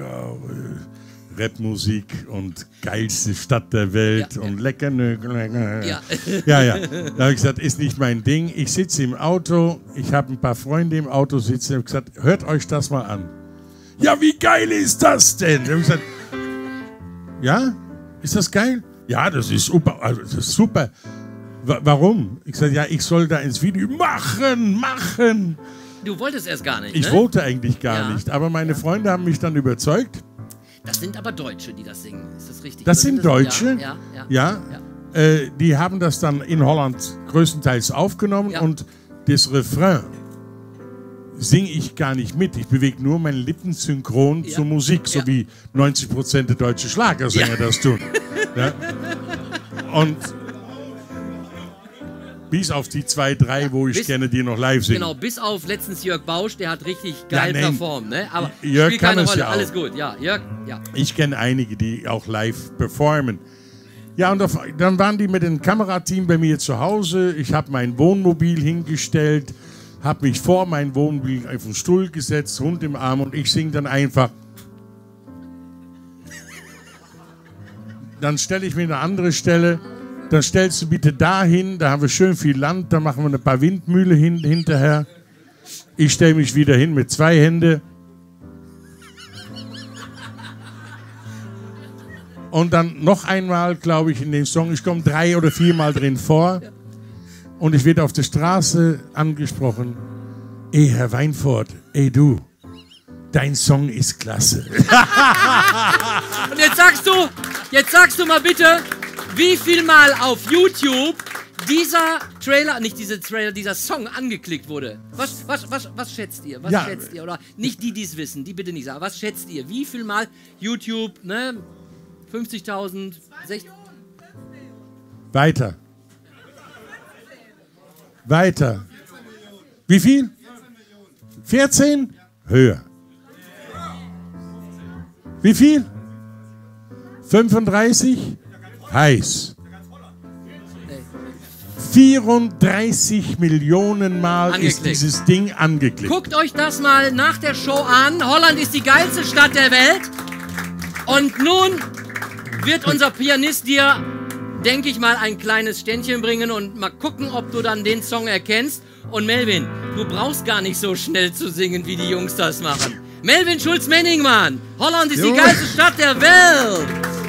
Rapmusik und geilste Stadt der Welt und lecker. Ja. Da habe ich gesagt, ist nicht mein Ding. Ich sitze im Auto, ich habe ein paar Freunde im Auto sitzen. Ich habe gesagt, hört euch das mal an. Ja, wie geil ist das denn? Da habe ich gesagt, ja, ist das geil? Ja, das ist super. Also, das ist super. Warum? Ich sage, ja, ich soll da ins Video machen. Du wolltest erst gar nicht, Ich wollte eigentlich gar nicht, aber meine Freunde haben mich dann überzeugt. Das sind aber Deutsche, die das singen, ist das richtig? Das sind Deutsche, ja. Die haben das dann in Holland größtenteils aufgenommen und das Refrain singe ich gar nicht mit. Ich bewege nur meine Lippen synchron zur Musik, so wie 90% der deutschen Schlagersänger das tun. Ja? Und Bis auf die 2, 3, wo ich kenne, die noch live singen. Genau, bis auf letztens Jörg Bausch, der hat richtig geil performt. Ne? Aber Jörg spielt keine kann es Rolle, ja auch. alles gut. Ja, Jörg, ja. Ich kenne einige, die auch live performen. Ja, und dann waren die mit dem Kamerateam bei mir zu Hause. Ich habe mein Wohnmobil hingestellt, habe mich vor mein Wohnmobil auf den Stuhl gesetzt, Hund im Arm und ich singe dann einfach. Dann stelle ich mir eine andere Stelle. Dann stellst du bitte dahin, da haben wir schön viel Land, da machen wir ein paar Windmühle hinterher. Ich stelle mich wieder hin mit 2 Händen. Und dann noch einmal, glaube ich, in dem Song, ich komme 3 oder 4 Mal drin vor. Und ich werde auf der Straße angesprochen. Ey, Herr Weinfurt, ey du, dein Song ist klasse. Und jetzt sagst du mal bitte, wie viel Mal auf YouTube dieser Song angeklickt wurde. Was schätzt ihr? Was schätzt ihr? Oder nicht die es wissen, die bitte nicht sagen. Was schätzt ihr? Wie viel Mal YouTube, ne? 50.000, 60. Weiter. Wie viel? 14? Höher. Wie viel? 35? Heiß. 34 Millionen Mal ist dieses Ding angeklickt. Guckt euch das mal nach der Show an. Holland ist die geilste Stadt der Welt. Und nun wird unser Pianist dir, denke ich mal, ein kleines Ständchen bringen und mal gucken, ob du dann den Song erkennst. Und Melvin, du brauchst gar nicht so schnell zu singen, wie die Jungs das machen. Melvin Schulz-Menning, Mann. Holland ist die geilste Stadt der Welt.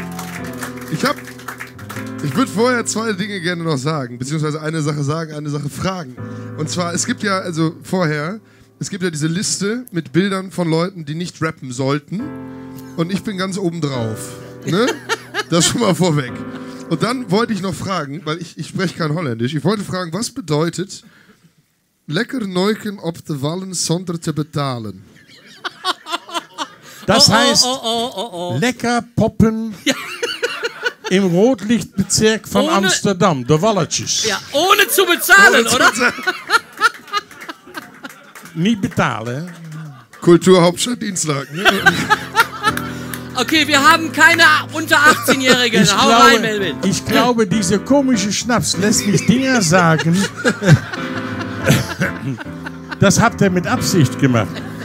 Ich würde vorher 2 Dinge gerne noch sagen, beziehungsweise eine Sache sagen, eine Sache fragen. Und zwar, es gibt ja diese Liste mit Bildern von Leuten, die nicht rappen sollten. Und ich bin ganz oben drauf. Ne? Das schon mal vorweg. Und dann wollte ich noch fragen, weil ich spreche kein Holländisch, ich wollte fragen, was bedeutet lecker neuken op de wallen zonder te betalen? Das heißt, lecker poppen im Rotlichtbezirk von Amsterdam, de Walletjes. Ja, ohne zu bezahlen, oder? Nicht betalen. Kulturhauptstadt Dienstlaken. Okay, wir haben keine unter 18-Jährigen. Hau rein, Melvin. Ich glaube, dieser komische Schnaps lässt mich Dinger sagen. Das habt ihr mit Absicht gemacht.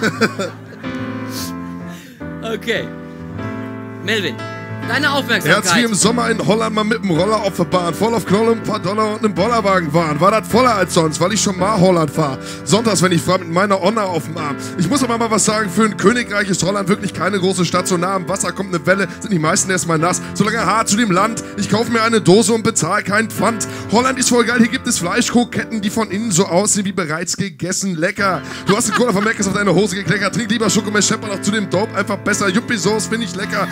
Okay. Melvin, deine Aufmerksamkeit. Er hat wie im Sommer in Holland mal mit dem Roller auf der Bahn, voll auf Knollen, ein paar Dollar und einen Bollerwagen waren. War das voller als sonst, weil ich schon mal Holland fahre. Sonntags, wenn ich fahre, mit meiner Onna auf dem Arm. Ich muss aber mal was sagen, für ein Königreich ist Holland wirklich keine große Stadt. So nah am Wasser kommt eine Welle, sind die meisten erstmal nass. So lange Haar zu dem Land, ich kaufe mir eine Dose und bezahle keinen Pfand. Holland ist voll geil, hier gibt es Fleischkroketten, die von innen so aussehen wie bereits gegessen. Lecker. Du hast einen Cola von Meckes auf deine Hose gekleckert, trink lieber Schokomilch, schepper noch zu dem Dope, einfach besser. Yuppie-Sauce finde ich lecker.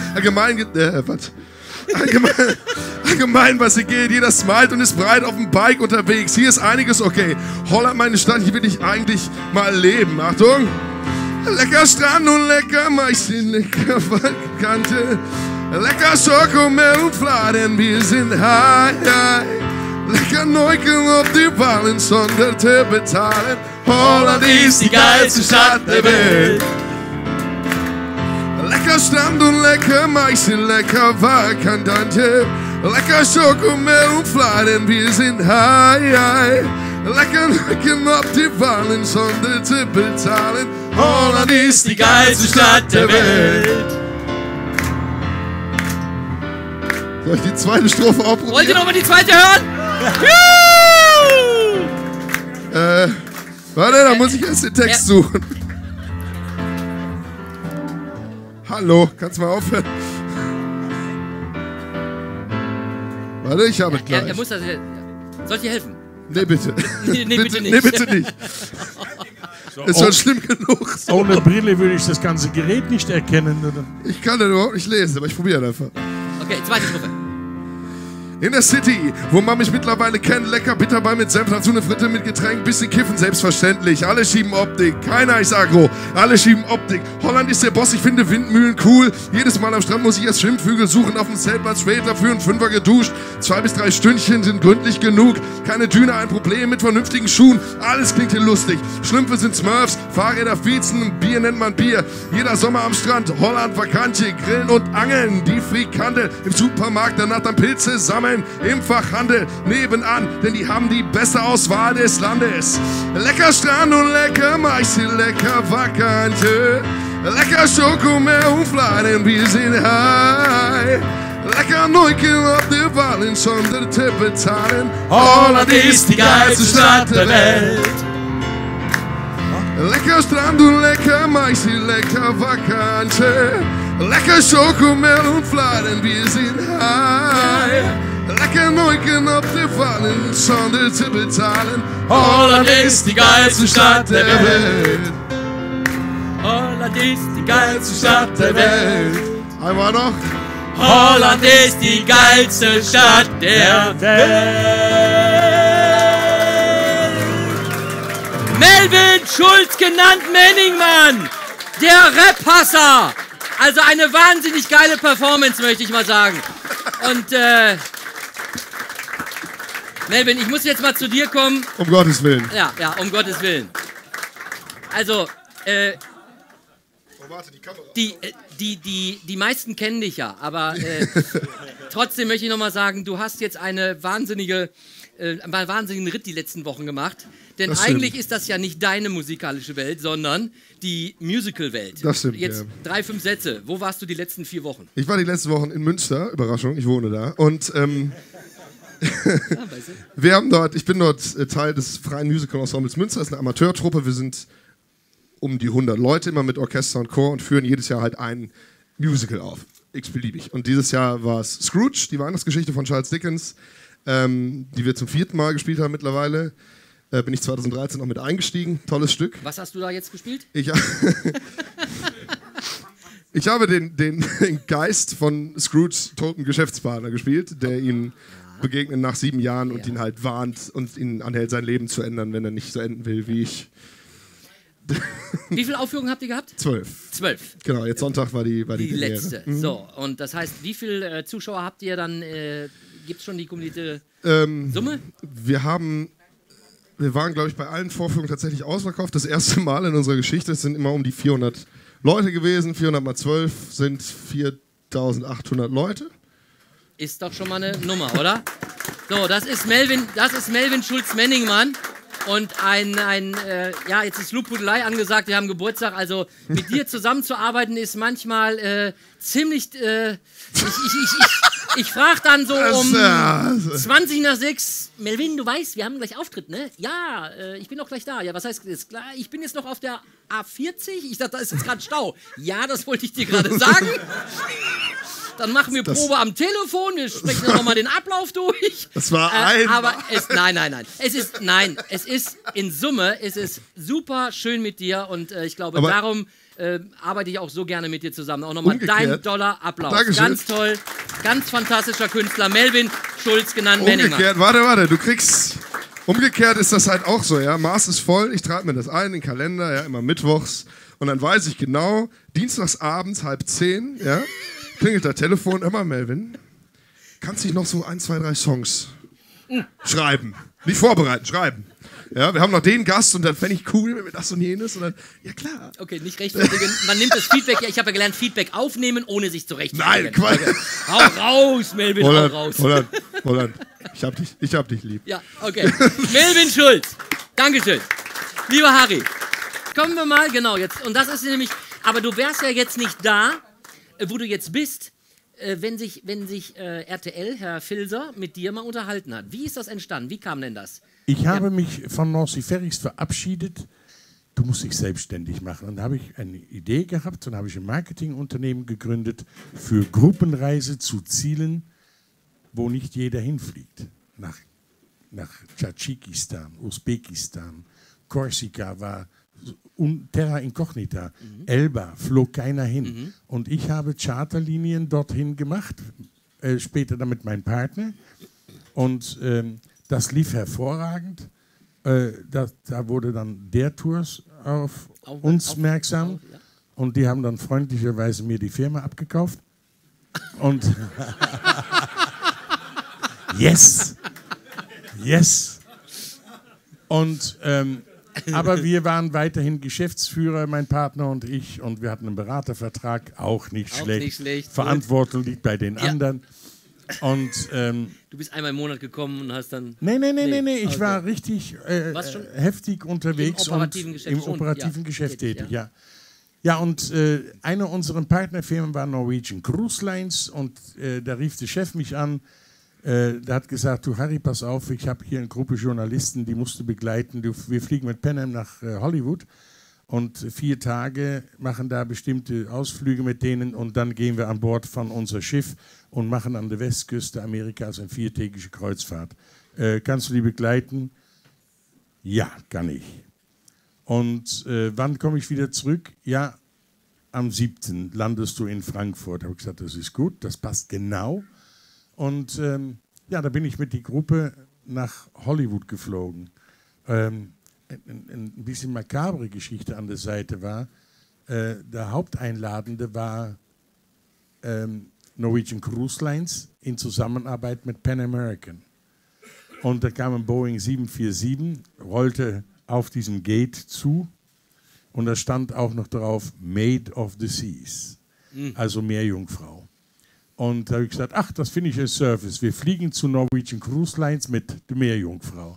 Allgemein, was hier geht, jeder smilet und ist breit auf dem Bike unterwegs. Hier ist einiges okay. Holland, meine Stadt, hier will ich eigentlich mal leben. Achtung! Lecker Strand und lecker Maischen, lecker Waldkante. Lecker Schokomel und Fladen, wir sind high. Lecker Neuken auf die Wallen, zonder te betalen. Holland ist die geilste Stadt der Welt. Lecker Strand und lecker Maischen, lecker Waldkante. Lecker Schokomel und Fladen, wir sind high. Lecker Neuken auf die Wallen, zonder te betalen. Holland ist die geilste Stadt der Welt. Soll ich die zweite Strophe aufrufen? Wollt ihr noch mal die zweite hören? Warte, da muss ich erst den Text suchen. Hallo, kannst du mal aufhören? Warte, ich habe es gleich. Er muss das, soll ich dir helfen? Nee, bitte. Nee, bitte nicht. Nee, bitte nicht. So, ist schon schlimm genug. So. Ohne Brille würde ich das ganze Gerät nicht erkennen. Oder? Ich kann das überhaupt nicht lesen, aber ich probiere einfach. Okay, zweite Strophe. In der City, wo man mich mittlerweile kennt, lecker Bitterball mit Senf, dazu eine Fritte mit Getränk, bisschen kiffen, selbstverständlich. Alle schieben Optik, keiner ist aggro, alle schieben Optik. Holland ist der Boss, ich finde Windmühlen cool. Jedes Mal am Strand muss ich erst Schwimmflügel suchen, auf dem Zeltplatz später für einen Fünfer geduscht. 2 bis 3 Stündchen sind gründlich genug. Keine Düne, ein Problem mit vernünftigen Schuhen. Alles klingt hier lustig. Schlümpfe sind Smurfs, Fahrräder Fiezen, Bier nennt man Bier. Jeder Sommer am Strand, Holland Vakantje, Grillen und Angeln. Die Frikandel im Supermarkt, danach dann Pilze sammeln. Im Fachhandel nebenan, denn die haben die beste Auswahl des Landes. Lecker Strand und lecker Mais, lecker Vakantje. Lecker Schokomeer und Flyden, wir sind high. Lecker Neuken auf der Wallen, schon der Tipp bezahlen. Holland ist die geilste Stadt der Welt. Lecker Strand und lecker Mais, lecker Vakantje. Lecker Schokomeer und Flyden, wir sind high. Lecker Neuken auf der Wallen, schon der Tipp bezahlen. Holland ist die geilste Stadt der Welt. Holland ist die geilste Stadt der Welt. Einmal noch. Holland ist die geilste Stadt der Welt. Melvin Schulz, genannt Menningmann, der Rap-Hasser. Also eine wahnsinnig geile Performance, möchte ich mal sagen. Und Melvin, ich muss jetzt mal zu dir kommen. Um Gottes Willen. Ja, um Gottes Willen. Also, die meisten kennen dich ja, aber trotzdem möchte ich nochmal sagen, du hast jetzt einen wahnsinnigen Ritt die letzten Wochen gemacht. Denn eigentlich ist das ja nicht deine musikalische Welt, sondern die Musical-Welt. Das stimmt, jetzt 3, 5 Sätze. Wo warst du die letzten 4 Wochen? Ich war die letzten Wochen in Münster, Überraschung, ich wohne da. Und ich bin dort Teil des Freien Musical-Ensembles Münster, das ist eine Amateurtruppe. Wir sind um die 100 Leute, immer mit Orchester und Chor und führen jedes Jahr halt ein Musical auf. X-beliebig. Und dieses Jahr war es Scrooge, die Weihnachtsgeschichte von Charles Dickens, die wir zum 4. Mal gespielt haben mittlerweile. Bin ich 2013 noch mit eingestiegen. Tolles Stück. Was hast du da jetzt gespielt? Ich habe den Geist von Scrooges toten Geschäftspartner gespielt, der ihm begegnet nach 7 Jahren und ihn halt warnt und ihn anhält, sein Leben zu ändern, wenn er nicht so enden will wie ich. Wie viele Aufführungen habt ihr gehabt? 12. 12. Genau, jetzt Sonntag war die letzte. So, und das heißt, wie viele Zuschauer habt ihr dann? Gibt es schon die komplette Summe? Wir waren, glaube ich, bei allen Vorführungen tatsächlich ausverkauft. Das erste Mal in unserer Geschichte. Es sind immer um die 400 Leute gewesen. 400 mal 12 sind 4.800 Leute. Ist doch schon mal eine Nummer, oder? So, das ist Melvin Schulz-Menningmann. Und jetzt ist Lobhudelei angesagt, wir haben Geburtstag, also mit dir zusammenzuarbeiten ist manchmal ziemlich, ich frage dann so um 20 nach 6, Melvin, du weißt, wir haben gleich Auftritt, ne? Ja, ich bin auch gleich da. Ja, was heißt das? Klar, ich bin jetzt noch auf der A40, ich dachte, da ist jetzt gerade Stau. Ja, das wollte ich dir gerade sagen. Dann machen wir Probe am Telefon, wir sprechen dann nochmal den Ablauf durch. Das war aber nein. Es ist in Summe, es ist super schön mit dir und ich glaube, darum arbeite ich auch so gerne mit dir zusammen. Auch nochmal dein doller Applaus. Dankeschön. Ganz toll, ganz fantastischer Künstler, Melvin Schulz, genannt Menningmann. Warte, du kriegst... Umgekehrt ist das halt auch so, ja. Maß ist voll, ich trage mir das ein in den Kalender, ja, immer mittwochs. Und dann weiß ich genau, dienstags abends 9:30, ja, klingelt das Telefon, immer Melvin, kannst dich noch so 1, 2, 3 Songs schreiben. Nicht vorbereiten, schreiben. Ja, wir haben noch den Gast und dann fände ich cool, wenn wir das und jenes und dann, ja klar. Okay, nicht rechtfertigen. Man nimmt das Feedback, ich habe ja gelernt, Feedback aufnehmen, ohne sich zu rechtfertigen. Nein, Quatsch. Okay. Hau raus, Melvin, hau raus. Holland. Ich hab dich lieb. Ja, okay. Melvin Schulz. Dankeschön. Lieber Harry, kommen wir mal, genau jetzt. Und das ist nämlich, aber du wärst ja jetzt nicht da, wo du jetzt bist, wenn sich RTL, Herr Filser, mit dir mal unterhalten hat. Wie ist das entstanden? Wie kam denn das? Ich habe mich von Nancy Ferrix verabschiedet. Du musst dich selbstständig machen. Und da habe ich eine Idee gehabt und habe ich ein Marketingunternehmen gegründet für Gruppenreise zu Zielen, wo nicht jeder hinfliegt. Nach Tadschikistan, Usbekistan, Korsika war Terra Incognita, Elba flog keiner hin. Und ich habe Charterlinien dorthin gemacht, später dann mit meinem Partner. Und das lief hervorragend. Da wurde dann der Tours auf uns aufmerksam. Ja. Und die haben dann freundlicherweise mir die Firma abgekauft. Und yes! Yes! Und aber wir waren weiterhin Geschäftsführer, mein Partner und ich, und wir hatten einen Beratervertrag, auch nicht schlecht. Verantwortung liegt bei den anderen. Und, du bist einmal im Monat gekommen und hast dann... Nee, ich war richtig heftig unterwegs im operativen und im operativen Geschäft tätig, ja. Ja, und eine unserer Partnerfirmen war Norwegian Cruise Lines und da rief der Chef mich an. Der hat gesagt, du Harry, pass auf, ich habe hier eine Gruppe Journalisten, die musst du begleiten. Wir fliegen mit Pan Am nach Hollywood und 4 Tage machen da bestimmte Ausflüge mit denen und dann gehen wir an Bord von unser Schiff und machen an der Westküste Amerikas eine 4-tägige Kreuzfahrt. Kannst du die begleiten? Ja, kann ich. Und wann komme ich wieder zurück? Ja, am 7. landest du in Frankfurt. Da habe ich gesagt, das ist gut, das passt genau. Und ja, da bin ich mit der Gruppe nach Hollywood geflogen. Ein bisschen makabre Geschichte an der Seite war, der Haupteinladende war Norwegian Cruise Lines in Zusammenarbeit mit Pan American. Und da kam ein Boeing 747, rollte auf diesem Gate zu und da stand auch noch drauf Maid of the Seas, also Meerjungfrau. Und da habe ich gesagt, ach, das finde ich ein Service. Wir fliegen zu Norwegian Cruise Lines mit der Meerjungfrau.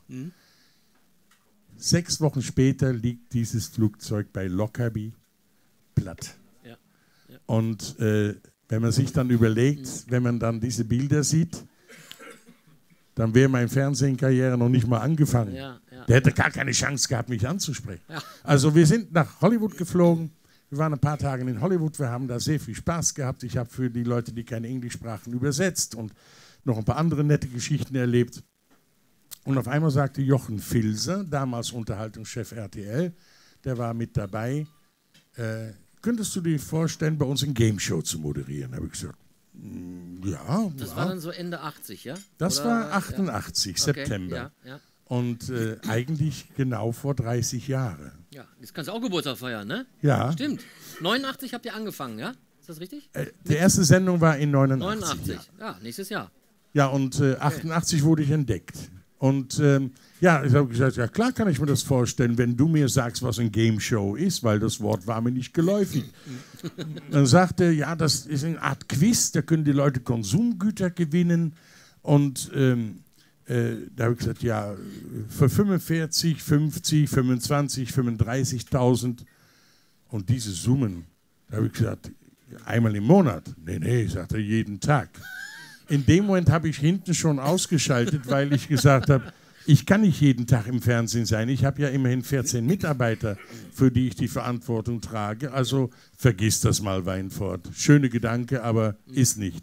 6 Wochen später liegt dieses Flugzeug bei Lockerbie platt. Ja. Ja. Und wenn man sich dann überlegt, wenn man dann diese Bilder sieht, dann wäre meine Fernsehkarriere noch nicht mal angefangen. Ja, ja. Der hätte gar keine Chance gehabt, mich anzusprechen. Ja. Also wir sind nach Hollywood geflogen. Wir waren ein paar Tage in Hollywood, wir haben da sehr viel Spaß gehabt. Ich habe für die Leute, die kein Englisch sprachen, übersetzt und noch ein paar andere nette Geschichten erlebt. Und auf einmal sagte Jochen Filser, damals Unterhaltungschef RTL, der war mit dabei, könntest du dir vorstellen, bei uns eine Game Show zu moderieren? Da habe ich gesagt, ja. Das war dann so Ende 80, ja? Das war 88, ja. September. Okay, ja. Und eigentlich genau vor 30 Jahren. Ja, jetzt kannst du auch Geburtstag feiern, ne? Ja. Stimmt. 89 habt ihr angefangen, ja? Ist das richtig? Die erste Sendung war in 89. Ja, nächstes Jahr. Ja, und 88 wurde ich entdeckt. Und ja, ich habe gesagt, ja klar kann ich mir das vorstellen, wenn du mir sagst, was eine Game Show ist, weil das Wort war mir nicht geläufig. Dann sagte er, ja, das ist eine Art Quiz, da können die Leute Konsumgüter gewinnen. Und da habe ich gesagt, ja, für 45, 50, 25, 35.000 und diese Summen, da habe ich gesagt, einmal im Monat. Nee, sagte er, jeden Tag. In dem Moment habe ich hinten schon ausgeschaltet, weil ich gesagt habe, ich kann nicht jeden Tag im Fernsehen sein. Ich habe ja immerhin 14 Mitarbeiter, für die ich die Verantwortung trage. Also vergiss das mal, Weinfort. Schöne Gedanke, aber ist nicht.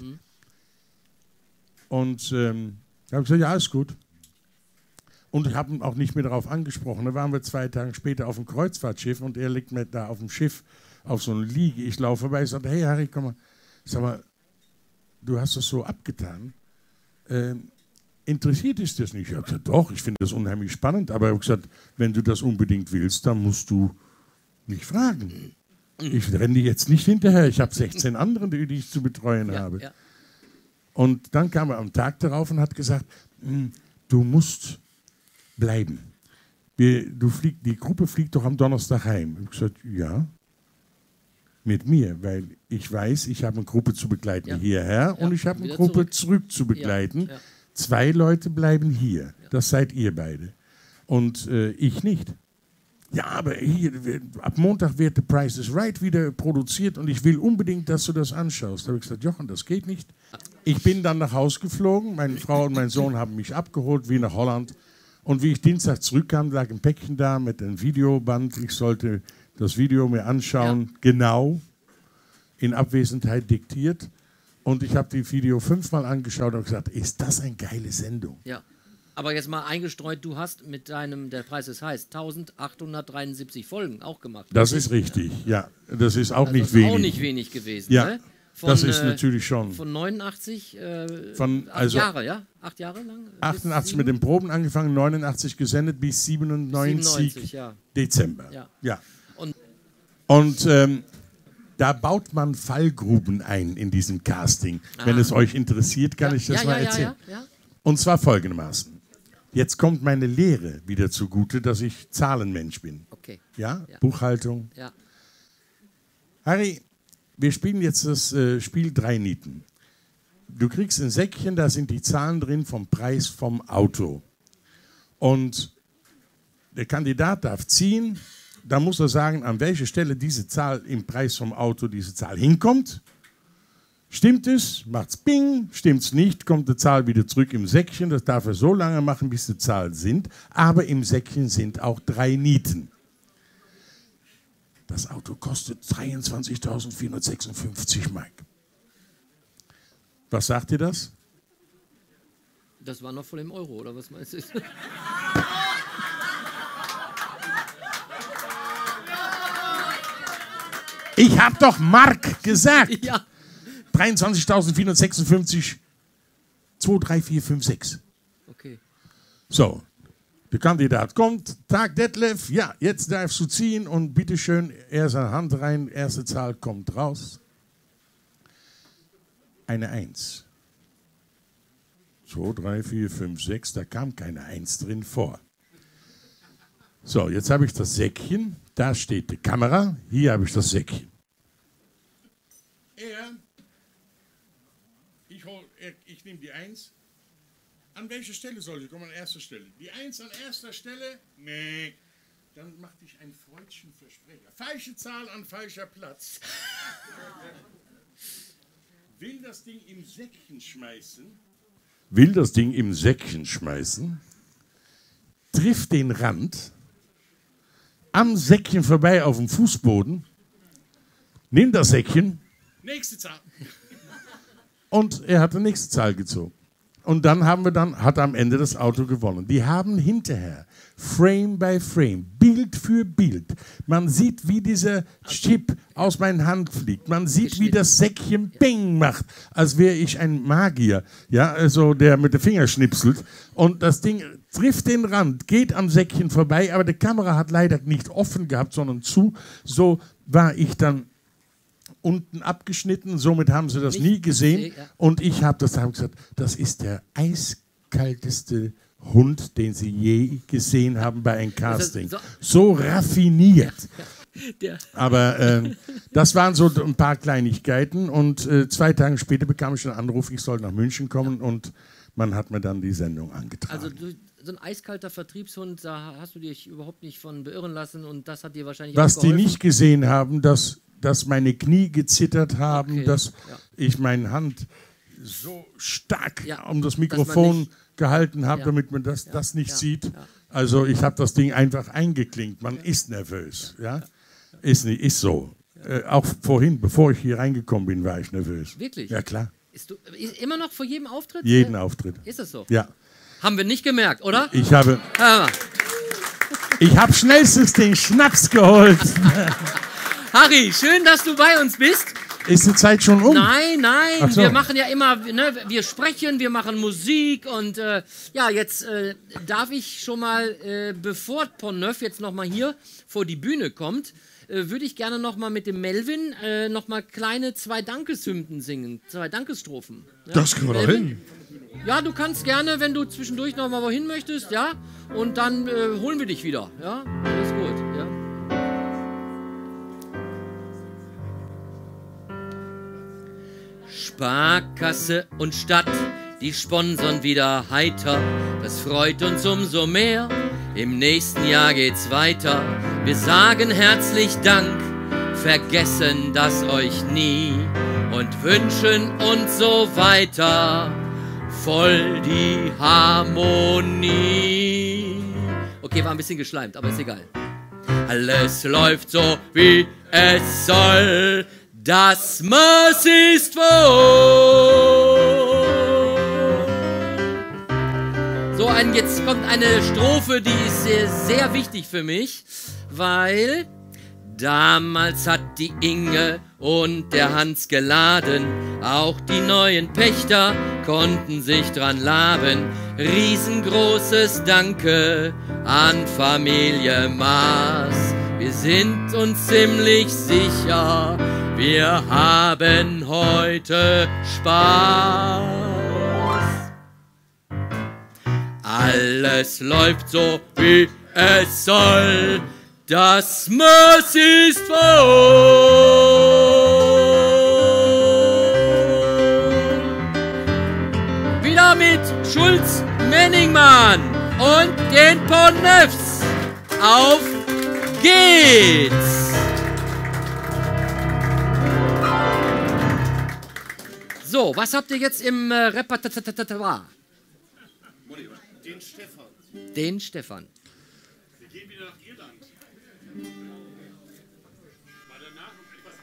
Und da habe ich gesagt, ja, ist gut. Und ich habe ihn auch nicht mehr darauf angesprochen. Da waren wir 2 Tage später auf dem Kreuzfahrtschiff und er liegt mir da auf dem Schiff auf so einer Liege. Ich laufe vorbei und sage, hey Harry, komm mal. Sag mal, du hast das so abgetan. Interessiert dich das nicht? Ich habe gesagt, doch, ich finde das unheimlich spannend. Aber ich habe gesagt, wenn du das unbedingt willst, dann musst du mich fragen. Ich renne dir jetzt nicht hinterher. Ich habe 16 andere, die ich zu betreuen habe. Ja. Und dann kam er am Tag darauf und hat gesagt, du musst bleiben. Die Gruppe fliegt doch am Donnerstag heim. Ich habe gesagt, ja, mit mir, weil ich weiß, ich habe eine Gruppe zu begleiten hierher und ich habe eine Gruppe zurück zu begleiten. Ja. 2 Leute bleiben hier, das seid ihr beide. Und ich nicht. Ja, aber hier, ab Montag wird The Price is Right wieder produziert und ich will unbedingt, dass du das anschaust. Da habe ich gesagt, Jochen, das geht nicht. Ich bin dann nach Hause geflogen, meine Frau und mein Sohn haben mich abgeholt, wie nach Holland. Und wie ich Dienstag zurückkam, lag ein Päckchen da mit einem Videoband. Ich sollte das Video mir anschauen, genau, in Abwesenheit diktiert. Und ich habe die Video 5-mal angeschaut und gesagt, ist das eine geile Sendung? Ja. Aber jetzt mal eingestreut, du hast mit deinem, der Preis ist heiß, 1873 Folgen auch gemacht. Das ist richtig, ja. Das ist auch nicht wenig. Auch nicht wenig gewesen, ja. Ne? Das ist natürlich schon. Von 89, von, 8 Jahre, ja? 8 Jahre lang? 88 mit den Proben angefangen, 89 gesendet bis 97 ja. Dezember. Ja. Ja. Und da baut man Fallgruben ein in diesem Casting. Wenn es euch interessiert, kann ich das mal erzählen. Ja. Und zwar folgendermaßen. Jetzt kommt meine Lehre wieder zugute, dass ich Zahlenmensch bin. Okay. Ja? Buchhaltung. Ja. Harry, wir spielen jetzt das Spiel 3 Nieten. Du kriegst ein Säckchen, da sind die Zahlen drin vom Preis vom Auto. Und der Kandidat darf ziehen, da muss er sagen, an welche Stelle diese Zahl im Preis vom Auto, diese Zahl hinkommt. Stimmt es, macht's Bing. Stimmt's nicht, kommt die Zahl wieder zurück im Säckchen. Das darf er so lange machen, bis die Zahlen sind. Aber im Säckchen sind auch 3 Nieten. Das Auto kostet 23.456 Mark. Was sagt ihr das? Das war noch voll im Euro, oder was meinst du? Ich hab doch Mark gesagt. Ja. 23.456, 2, 3, 4, 5, 6. Okay. So, der Kandidat kommt, Tag Detlef, ja, jetzt darfst du ziehen und bitteschön, er seine Hand rein, erste Zahl kommt raus. Eine 1. 2, 3, 4, 5, 6, da kam keine 1 drin vor. So, jetzt habe ich das Säckchen, da steht die Kamera, hier habe ich das Säckchen. Ich nehme die 1. An welche Stelle soll ich kommen? An erster Stelle. Die 1 an erster Stelle? Nee. Dann machte ich ein Freudchen Versprecher. Falsche Zahl an falscher Platz. Will das Ding im Säckchen schmeißen. Trifft den Rand. Am Säckchen vorbei auf dem Fußboden. Nimmt das Säckchen. Nächste Zahl. Und er hat die nächste Zahl gezogen. Und dann hat am Ende das Auto gewonnen. Die haben hinterher, Frame by Frame, Bild für Bild, man sieht, wie dieser Chip aus meiner Hand fliegt. Man sieht, wie das Säckchen Bing macht, als wäre ich ein Magier, ja, also der mit den Fingern schnipselt. Und das Ding trifft den Rand, geht am Säckchen vorbei, aber die Kamera hat leider nicht offen gehabt, sondern zu. So war ich dann unten abgeschnitten, somit haben sie das nie gesehen. Und ich habe gesagt, das ist der eiskalteste Hund, den sie je gesehen haben bei einem Casting. So raffiniert. Aber das waren so ein paar Kleinigkeiten und 2 Tage später bekam ich einen Anruf, ich soll nach München kommen und man hat mir dann die Sendung angetragen. Also so ein eiskalter Vertriebshund, da hast du dich überhaupt nicht von beirren lassen und das hat dir wahrscheinlich was auch geholfen. Die nicht gesehen haben, dass meine Knie gezittert haben, dass ich meine Hand so stark um das Mikrofon gehalten habe, damit man das nicht sieht. Also ich habe das Ding einfach eingeklinkt. Man ist nervös. Ja? Ist so. Auch vorhin, bevor ich hier reingekommen bin, war ich nervös. Wirklich? Ja, klar. Ist immer noch vor jedem Auftritt? Jeden Auftritt. Ist das so? Ja. Haben wir nicht gemerkt, oder? Ich habe schnellstens den Schnaps geholt. Harry, schön, dass du bei uns bist. Ist die Zeit schon um? Nein, so. Wir machen ja immer, ne, wir sprechen, wir machen Musik und ja, jetzt darf ich schon mal, bevor Pont-Neuf jetzt nochmal hier vor die Bühne kommt, würde ich gerne nochmal mit dem Melvin nochmal kleine 2 Dankeshymnen singen, 2 Dankesstrophen. Ja? Das kriegen wir doch hin. Ja, du kannst gerne, wenn du zwischendurch nochmal wohin möchtest, ja, und dann holen wir dich wieder, ja, alles gut, ja. Sparkasse und Stadt, die sponsern wieder heiter. Das freut uns umso mehr. Im nächsten Jahr geht's weiter. Wir sagen herzlich Dank, vergessen das euch nie und wünschen uns so weiter. Voll die Harmonie. Okay, war ein bisschen geschleimt, aber ist egal. Alles läuft so, wie es soll. Das Maß ist voll. So, jetzt kommt eine Strophe, die ist sehr, sehr wichtig für mich, weil Damals hat die Inge und der Hans geladen, auch die neuen Pächter konnten sich dran laben. Riesengroßes Danke an Familie Maas. Wir sind uns ziemlich sicher, wir haben heute Spaß. Alles läuft so, wie es soll. Das Maß ist voll. Wieder mit Schulz Menningmann und den Portneufs. Auf geht's! So, was habt ihr jetzt im Repertoire? Den Stefan. Den Stefan. Wir gehen wieder nach Irland. Mal danach noch etwas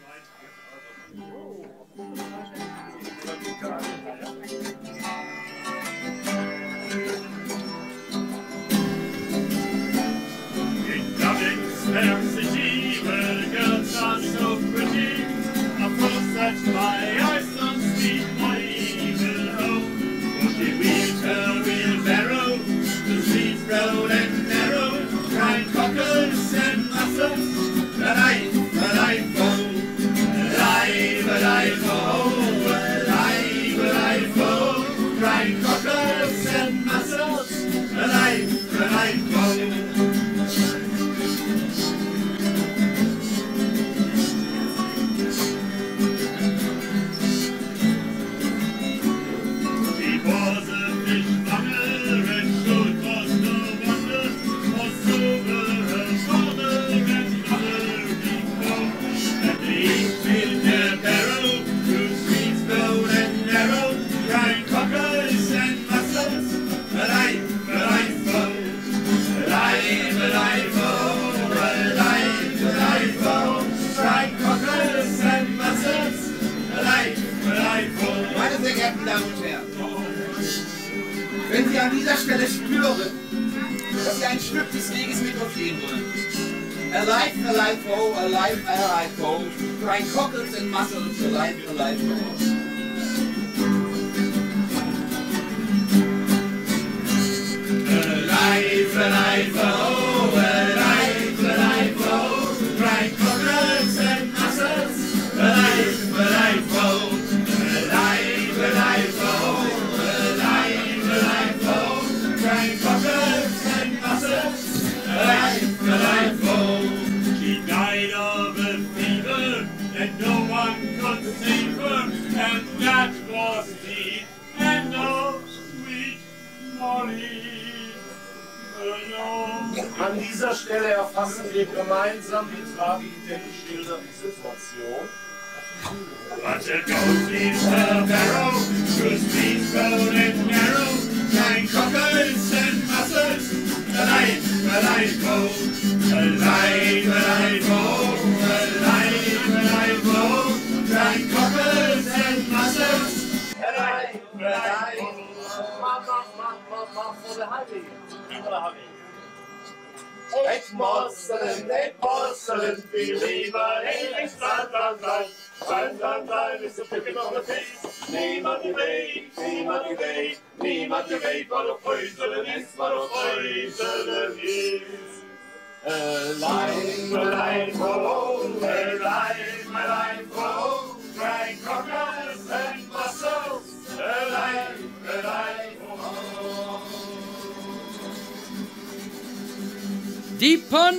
In Dublin's fair city, where girls are so pretty, of course that's my eyes on sweet my evil home. For she wheels her wheelbarrow, the streets broad and narrow, crying cockles and mussels, alive, alive, oh, alive, alive, oh, alive, alive, oh, crying cockles and mussels, alive, alive, oh. He was a fishmonger and sure it was no wonder, was over her father and mother before. And they each in their barrow, through streets broad and narrow, crying cockles and mussels, alive, alive, oh, alive, alive, oh, alive, alive, oh, crying cockles and mussels, alive, alive, oh. Meine sehr geehrten Damen und Herren, wenn Sie an dieser Stelle spüren, dass Sie ein Stück des Weges mit uns gehen wollen, alive, alive, oh, alive, alive, oh, crying cockles and mussels, alive, alive, oh. Alive, alive, oh, alive, alive, oh, crying cockles and mussels, alive, alive, oh, alive, alive, oh, alive, alive, oh, crying cockles and mussels, alive, alive, oh. She died of a fever and no one could save her, and that was the end of sweet Molly. An dieser Stelle erfassen wir gemeinsam die Tragik der geschilderten Situation. But a ghost leaves her barrow, through streets broad and narrow, crying cockles and mussels, alive, alive, oh, alive, alive, oh, alive, alive, oh, crying cockles and mussels, alive, alive, oh. Eight porcelain, believer, eight land, is the picking of the face. Niemand die weet, wat op Heuselen is, wat op Heuselen is. Alive, alive, oh, alive, alive, oh, crying cockles and mussels, alive, alive, oh. Die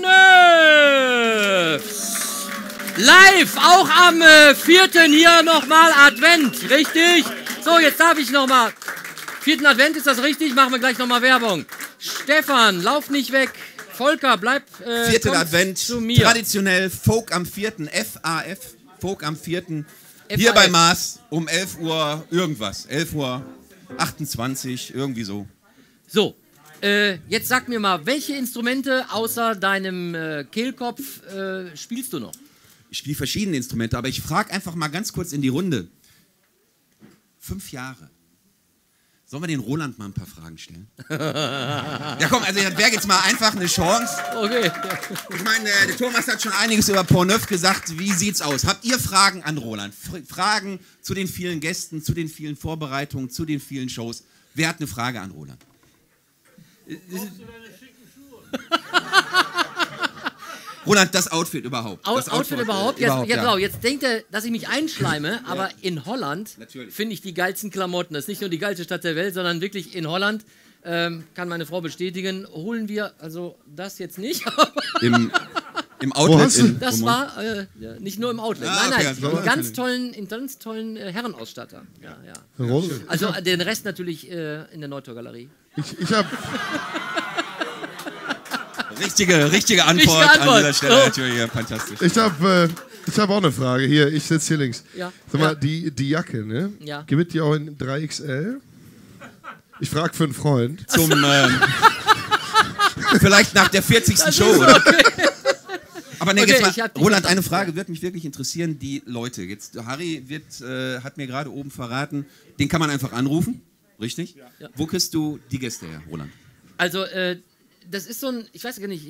Portneufs. Live, auch am 4. hier nochmal Advent, richtig? So, jetzt darf ich nochmal. 4. Advent, ist das richtig? Machen wir gleich nochmal Werbung. Stefan, lauf nicht weg. Volker, bleib 4. Advent, zu mir. Traditionell Folk am 4. FAF, Folk am 4. Hier bei Maas um 11 Uhr irgendwas, 11 Uhr 28, irgendwie so. So, jetzt sag mir mal, welche Instrumente außer deinem Kehlkopf spielst du noch? Ich spiele verschiedene Instrumente, aber ich frage einfach mal ganz kurz in die Runde. 5 Jahre. Sollen wir den Roland mal ein paar Fragen stellen? Ja komm, also das wäre jetzt mal einfach eine Chance. Okay. Ich meine, der Thomas hat schon einiges über Portneuf gesagt. Wie sieht's aus? Habt ihr Fragen an Roland? Fragen zu den vielen Gästen, zu den vielen Vorbereitungen, zu den vielen Shows? Wer hat eine Frage an Roland? Roland, das Outfit überhaupt. Outfit überhaupt? Ja, genau. Jetzt denkt er, dass ich mich einschleime, aber in Holland finde ich die geilsten Klamotten. Das ist nicht nur die geilste Stadt der Welt, sondern wirklich in Holland, kann meine Frau bestätigen, holen wir, also das jetzt nicht. Im Outlet? Das war nicht nur im Outlet. Nein, in ganz tollen Herrenausstatter. Ja. Also den Rest natürlich in der Neutor-Galerie. Ich habe... Richtige Antwort an dieser Stelle. Natürlich, fantastisch. Ich hab auch eine Frage. Hier, ich sitze hier links. Ja. Sag mal, die Jacke, ne? Ja. Gibt es die auch in 3XL? Ich frage für einen Freund. Vielleicht nach der 40. Show, oder? Aber ne, jetzt mal, Roland, eine Frage wird mich wirklich interessieren. Die Leute, jetzt Harry hat mir gerade oben verraten, den kann man einfach anrufen, richtig? Ja. Wo kriegst du die Gäste her, Roland? Also, das ist so ein, ich weiß gar nicht,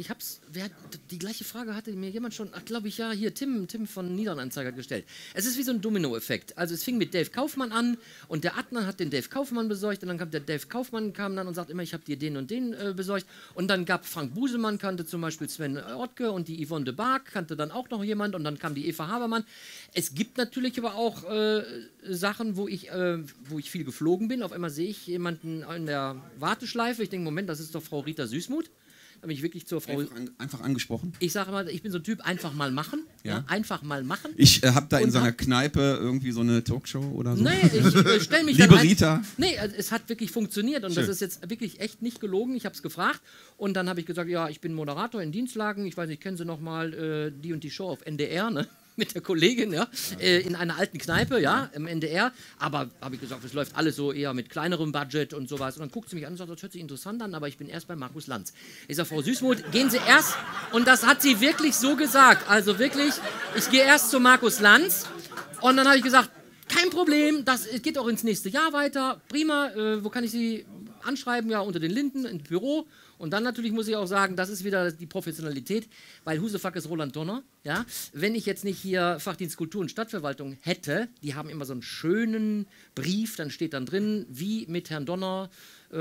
die gleiche Frage hatte mir jemand schon, glaube ich, ja, hier, Tim von Niederanzeiger gestellt. Es ist wie so ein Domino-Effekt. Also es fing mit Dave Kaufmann an und der Adnan hat den Dave Kaufmann besorgt und dann kam der Dave Kaufmann dann und sagt immer, ich habe dir den und den besorgt. Und dann gab Frank Busemann, kannte zum Beispiel Sven Ottke und die Yvonne de Barg, kannte dann auch noch jemand und dann kam die Eva Habermann. Es gibt natürlich aber auch Sachen, wo ich viel geflogen bin. Auf einmal sehe ich jemanden in der Warteschleife. Ich denke, Moment, das ist doch Frau Rita Süßmuth. Da bin ich wirklich zur Frau... Einfach angesprochen? Ich sage mal, ich bin so ein Typ, einfach mal machen. Ja. Einfach mal machen. Ich habe da in so einer Kneipe irgendwie so eine Talkshow oder so. Nee, ich stelle mich Liebe Rita. Nee, es hat wirklich funktioniert und Schön. Das ist jetzt wirklich echt nicht gelogen. Ich habe es gefragt und dann habe ich gesagt, ja, ich bin Moderator in Dienstlagen. Ich weiß nicht, kennen Sie noch mal die und die Show auf NDR, ne? Mit der Kollegin, in einer alten Kneipe, im NDR. Aber habe ich gesagt, es läuft alles so eher mit kleinerem Budget und sowas. Und dann guckt sie mich an und sagt, das hört sich interessant an, aber ich bin erst bei Markus Lanz. Ich sage, Frau Süßmuth, gehen Sie erst. Und das hat sie wirklich so gesagt. Also wirklich, ich gehe erst zu Markus Lanz. Und dann habe ich gesagt, kein Problem, das geht auch ins nächste Jahr weiter. Prima, wo kann ich Sie anschreiben? Ja, unter den Linden, im Büro. Und dann natürlich muss ich auch sagen, das ist wieder die Professionalität, weil Husefuck ist Roland Donner. Ja? Wenn ich jetzt nicht hier Fachdienst Kultur und Stadtverwaltung hätte, die haben immer so einen schönen Brief, dann steht dann drin, wie mit Herrn Donner,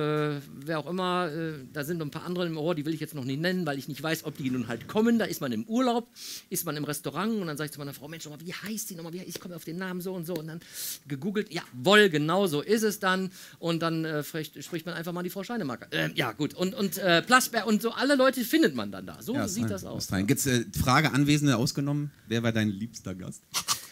wer auch immer, da sind noch ein paar andere im Ohr, die will ich jetzt noch nicht nennen, weil ich nicht weiß, ob die nun halt kommen. Da ist man im Urlaub, ist man im Restaurant und dann sage ich zu meiner Frau, Mensch, wie heißt die nochmal? Ich komme auf den Namen so und so und dann gegoogelt, jawohl, genau so ist es dann und dann spricht man einfach mal die Frau Scheinemacher. Ja, gut. Und Plasberg und so, alle Leute findet man dann da. So sieht das aus. Gibt es Frage Anwesende ausgenommen? Wer war dein liebster Gast?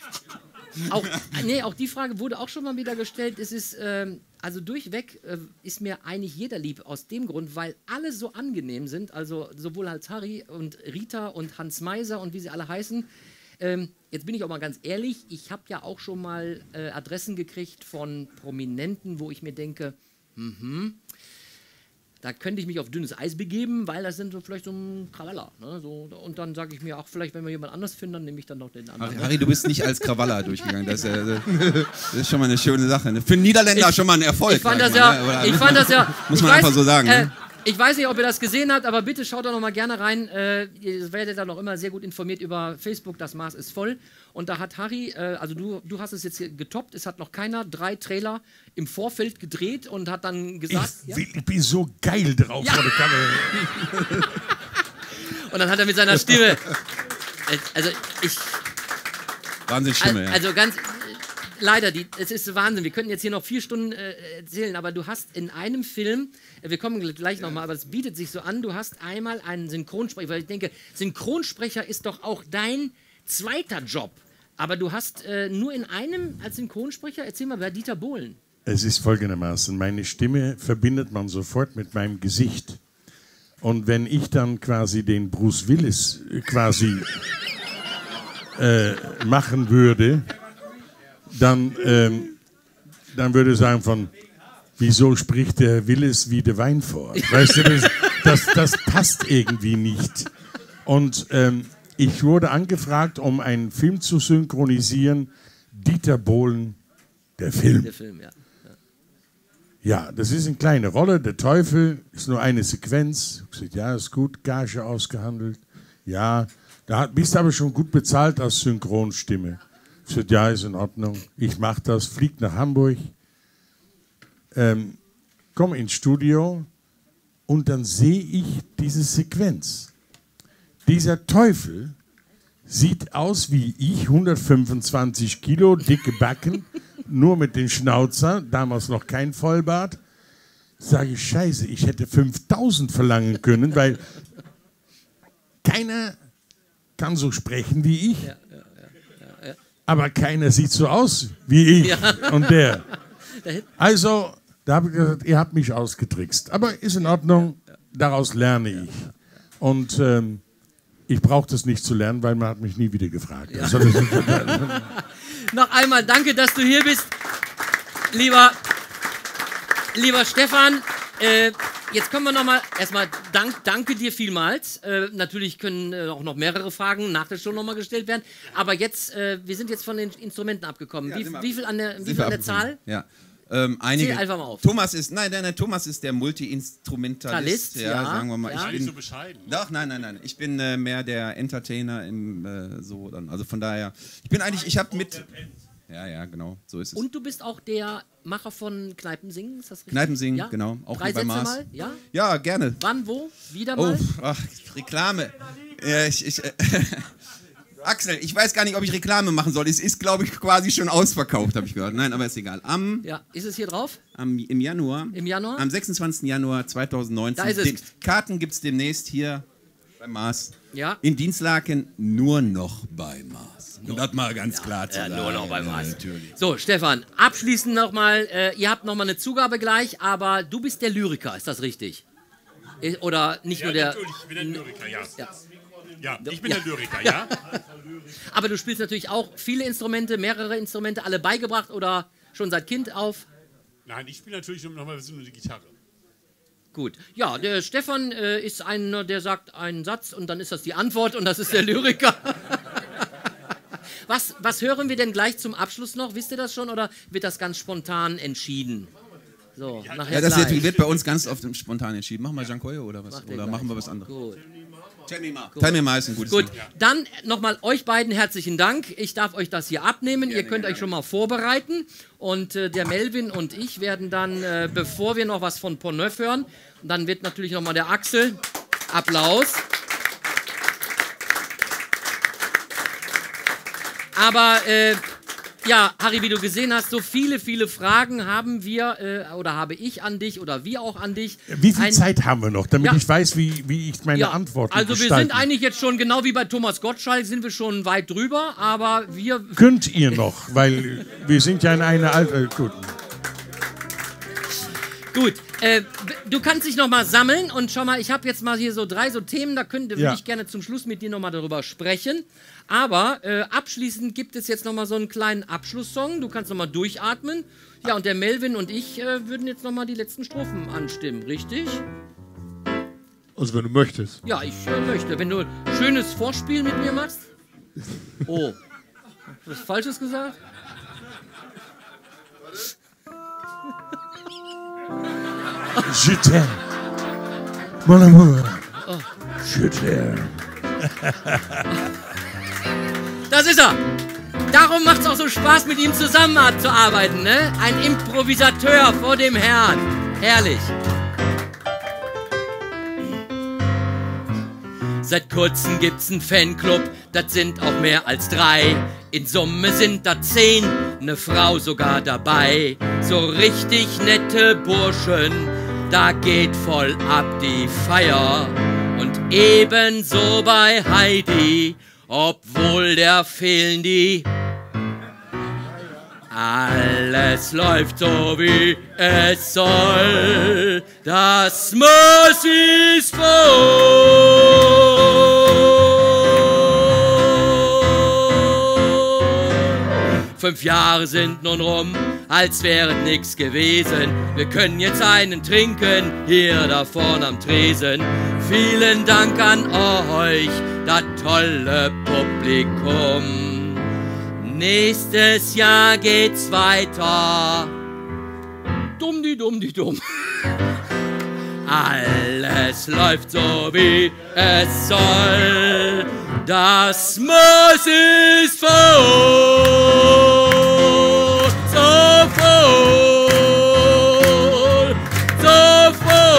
Auch die Frage wurde auch schon mal wieder gestellt. Es ist, also durchweg ist mir eigentlich jeder lieb aus dem Grund, weil alle so angenehm sind, also sowohl als Harry und Rita und Hans Meiser und wie sie alle heißen. Jetzt bin ich auch mal ganz ehrlich, ich habe ja auch schon mal Adressen gekriegt von Prominenten, wo ich mir denke, da könnte ich mich auf dünnes Eis begeben, weil das sind so vielleicht so ein Krawaller. Ne? So, und dann sage ich mir, auch vielleicht, wenn wir jemand anders finden, dann nehme ich dann noch den anderen. Harry, du bist nicht als Krawaller durchgegangen. Das ist schon mal eine schöne Sache. Ne? Für einen Niederländer schon mal ein Erfolg. Ich fand das ja. Muss man einfach so sagen. Ne? Ich weiß nicht, ob ihr das gesehen habt, aber bitte schaut da noch mal gerne rein. Ihr werdet da noch immer sehr gut informiert über Facebook. Das Maß ist voll. Und da hat Harry, also du hast es jetzt hier getoppt, es hat noch keiner 3 Trailer im Vorfeld gedreht und hat dann gesagt... Ich bin so geil drauf vor der Kamera. Und dann hat er mit seiner Stimme... Also Wahnsinnsstimme, ja. Also ganz... Leider, es ist Wahnsinn. Wir könnten jetzt hier noch 4 Stunden erzählen, aber du hast in einem Film, wir kommen gleich nochmal, aber es bietet sich so an, du hast einmal einen Synchronsprecher, weil ich denke, Synchronsprecher ist doch auch dein zweiter Job. Aber du hast nur in einem als Synchronsprecher, erzähl mal, bei Dieter Bohlen. Es ist folgendermaßen, meine Stimme verbindet man sofort mit meinem Gesicht. Und wenn ich dann quasi den Bruce Willis quasi machen würde, dann würde ich sagen von, wieso spricht der Willis wie der Weinfort? Weißt du, das passt irgendwie nicht. Und ich wurde angefragt, um einen Film zu synchronisieren, Dieter Bohlen, der Film. Der Film, ja. Ja, das ist eine kleine Rolle. Der Teufel ist nur eine Sequenz. Ich gesagt, ja, ist gut, Gage ausgehandelt. Ja, bist aber schon gut bezahlt als Synchronstimme. Ich gesagt, ja, ist in Ordnung. Ich mache das, flieg nach Hamburg, komme ins Studio und dann sehe ich diese Sequenz. Dieser Teufel sieht aus wie ich, 125 Kilo, dicke Backen, nur mit den Schnauzer, damals noch kein Vollbart. Sage ich, scheiße, ich hätte 5.000 verlangen können, weil keiner kann so sprechen wie ich, aber keiner sieht so aus wie ich und der. Also, da habe ich gesagt, ihr habt mich ausgetrickst. Aber ist in Ordnung, daraus lerne ich. Und ich brauche das nicht zu lernen, weil man hat mich nie wieder gefragt. Ja. Also, noch einmal danke, dass du hier bist, lieber Stefan. Jetzt kommen wir nochmal, erstmal danke dir vielmals. Natürlich können auch noch mehrere Fragen nach der Show nochmal gestellt werden. Aber jetzt, wir sind jetzt von den Instrumenten abgekommen. Ja, wie viel an der Zahl? Ja. Einige. Zähl einfach mal auf. Thomas ist der Multi-Instrumentalist. Ja, sagen wir mal. Ja. Ich bin nicht so bescheiden. Doch, nein. Ich bin mehr der Entertainer so dann. Also von daher. Ich habe mit. Ja, genau, so ist es. Und du bist auch der Macher von Kneipensingen, ist das richtig? Kneipensingen, ja? Genau. Auch 3 bei Sätze Mars. mal, ja? Ja, gerne. Wann, wo, wieder mal? Ach, Reklame. Axel, ich weiß gar nicht, ob ich Reklame machen soll. Es ist, glaube ich, quasi schon ausverkauft, habe ich gehört. Nein, aber ist egal. Ist es hier drauf? Im Januar. Im Januar? Am 26. Januar 2019. Da ist es. Karten gibt es demnächst hier bei Mars. Ja. In Dienstlaken nur noch bei Mars. Um das mal ganz klar zu sagen. Nur noch bei Mars. Natürlich. So, Stefan, abschließend nochmal. Ihr habt nochmal eine Zugabe gleich, aber du bist der Lyriker, ist das richtig? Oder nicht nur der... Natürlich, ich bin der Lyriker, ja. Ja, ich bin der Lyriker, ja. Aber du spielst natürlich auch viele Instrumente, mehrere Instrumente, alle beigebracht oder schon seit Kind auf? Nein, ich spiele natürlich nochmal so eine Gitarre. Gut. Ja, der Stefan ist einer, der sagt einen Satz und dann ist das die Antwort und das ist der Lyriker. Was hören wir denn gleich zum Abschluss noch? Wisst ihr das schon oder wird das ganz spontan entschieden? So, ja, das wird bei uns ganz oft spontan entschieden. Machen wir Jankoyo oder was? Oder machen wir was anderes? Gut. Tell me mal ist ein gutes Gut, dann nochmal euch beiden herzlichen Dank. Ich darf euch das hier abnehmen. Ihr könnt euch schon mal vorbereiten. Und der Melvin und ich werden dann, bevor wir noch was von Pont Neuf hören, dann wird natürlich nochmal der Axel. Applaus. Aber ja, Harry, wie du gesehen hast, so viele Fragen haben wir oder habe ich an dich oder wir auch an dich. Wie viel Zeit haben wir noch, damit ich weiß, wie ich meine Antworten Also wir sind eigentlich jetzt schon, genau wie bei Thomas Gottschalk, sind wir schon weit drüber, aber wir... Könnt ihr noch, weil wir sind ja in einer alten... Gut, du kannst dich noch mal sammeln und schau mal, ich habe jetzt mal hier so 3 Themen, da würde ich gerne zum Schluss mit dir noch mal darüber sprechen. Aber abschließend gibt es jetzt noch mal so einen kleinen Abschlusssong, du kannst noch mal durchatmen. Ja, und der Melvin und ich würden jetzt noch mal die letzten Strophen anstimmen, richtig? Also wenn du möchtest. Ja, ich möchte. Wenn du ein schönes Vorspiel mit mir machst. Oh, was Falsches gesagt? Je t'aime, mon amour. Je t'aime. Das ist er. Darum macht es auch so Spaß, mit ihm zusammenzuarbeiten, ne? Ein Improvisateur vor dem Herrn. Herrlich. Seit kurzem gibt's einen Fanclub, das sind auch mehr als 3. In Summe sind da 10, ne Frau sogar dabei. So richtig nette Burschen, da geht voll ab die Feier. Und ebenso bei Heidi, obwohl der fehlen die. Alles läuft so wie es soll, das Maß ist voll. 5 Jahre sind nun rum, als wäre nix gewesen. Wir können jetzt einen trinken, hier da vorne am Tresen. Vielen Dank an euch, das tolle Publikum. Nächstes Jahr geht's weiter. Dumm, die dumm, die dumm. Alles läuft so, wie es soll. Das Maß ist voll. So voll. So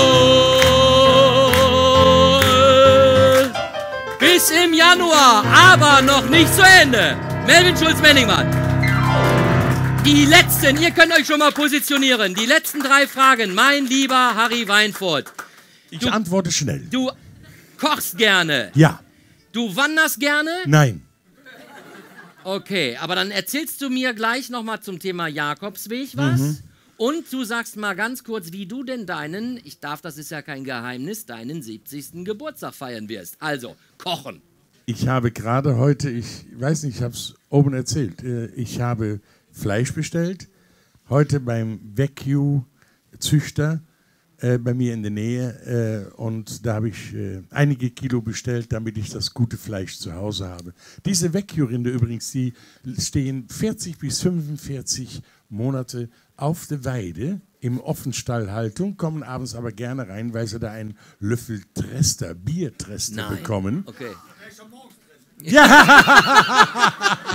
voll. Bis im Januar, aber noch nicht zu Ende. Melvin Schulz-Menningmann. Die letzten, ihr könnt euch schon mal positionieren. Die letzten 3 Fragen, mein lieber Harry Weinfurt. Ich antworte schnell. Du kochst gerne. Ja. Du wanderst gerne? Nein. Okay, aber dann erzählst du mir gleich nochmal zum Thema Jakobsweg was. Und du sagst mal ganz kurz, wie du denn deinen, das ist ja kein Geheimnis, deinen 70. Geburtstag feiern wirst. Also, kochen. Ich habe gerade heute, ich weiß nicht, ich habe es oben erzählt, ich habe Fleisch bestellt, heute beim Wagyu-Züchter bei mir in der Nähe und da habe ich einige Kilo bestellt, damit ich das gute Fleisch zu Hause habe. Diese Wagyu-Rinde übrigens, die stehen 40 bis 45 Monate auf der Weide im Offenstallhaltung, kommen abends aber gerne rein, weil sie da einen Löffel Trester, Biertrester bekommen. Okay. Ja!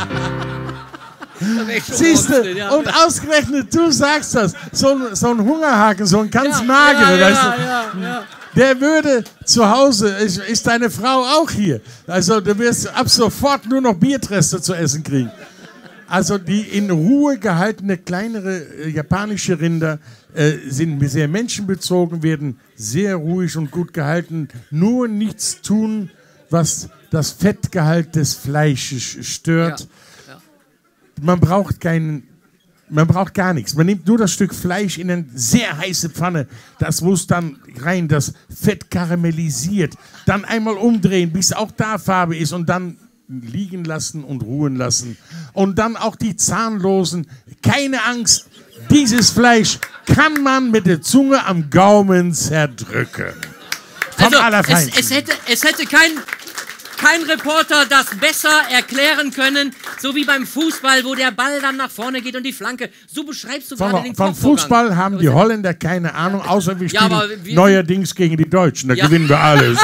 Siehst du, und ausgerechnet du sagst das, so ein Hungerhaken, so ein ganz magerer, weißt du, der würde zu Hause, ist deine Frau auch hier, also du wirst ab sofort nur noch Biertrester zu essen kriegen. Also die in Ruhe gehaltene, kleinere japanische Rinder sind sehr menschenbezogen, werden sehr ruhig und gut gehalten, nur nichts tun, was das Fettgehalt des Fleisches stört. Ja. Man braucht gar nichts. Man nimmt nur das Stück Fleisch in eine sehr heiße Pfanne. Das muss dann rein, das Fett karamellisiert. Dann einmal umdrehen, bis auch da Farbe ist und dann liegen lassen und ruhen lassen. Und dann auch die Zahnlosen. Keine Angst, dieses Fleisch kann man mit der Zunge am Gaumen zerdrücken. Vom Allerfeinsten. Es hätte kein Reporter das besser erklären können, so wie beim Fußball, wo der Ball dann nach vorne geht und die Flanke. So beschreibst du gerade den Vom Fußball haben die Holländer keine Ahnung, außer wir spielen neuerdings gegen die Deutschen. Da gewinnen wir alles.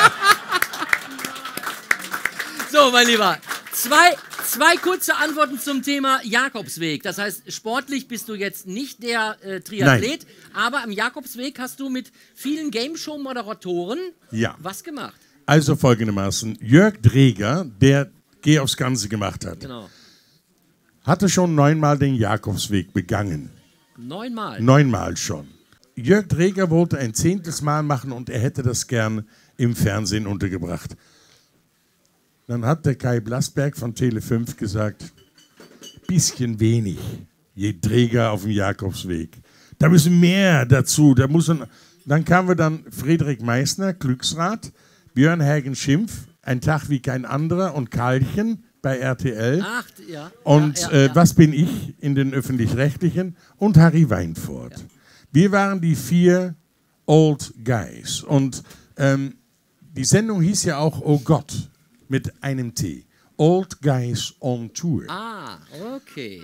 So, mein Lieber, zwei kurze Antworten zum Thema Jakobsweg. Das heißt, sportlich bist du jetzt nicht der Triathlet, aber am Jakobsweg hast du mit vielen Game-Show-Moderatoren was gemacht. Also folgendermaßen, Jörg Dreger, der Geh aufs Ganze gemacht hat, hatte schon 9-mal den Jakobsweg begangen. 9-mal? 9-mal schon. Jörg Dreger wollte ein 10. Mal machen und er hätte das gern im Fernsehen untergebracht. Dann hat der Kai Blasberg von Tele5 gesagt, bisschen wenig, je Dreger auf dem Jakobsweg. Da müssen mehr dazu. Dann kamen wir dann Friedrich Meissner, Glücksrad, Björn Hagen Schimpf, Ein Tag wie kein anderer und Karlchen bei RTL. Was bin ich in den Öffentlich-Rechtlichen? Und Harry Weinfurt. Ja. Wir waren die 4 Old Guys. Und die Sendung hieß ja auch Oh Gott mit einem T. Old Guys on Tour. Ah, okay.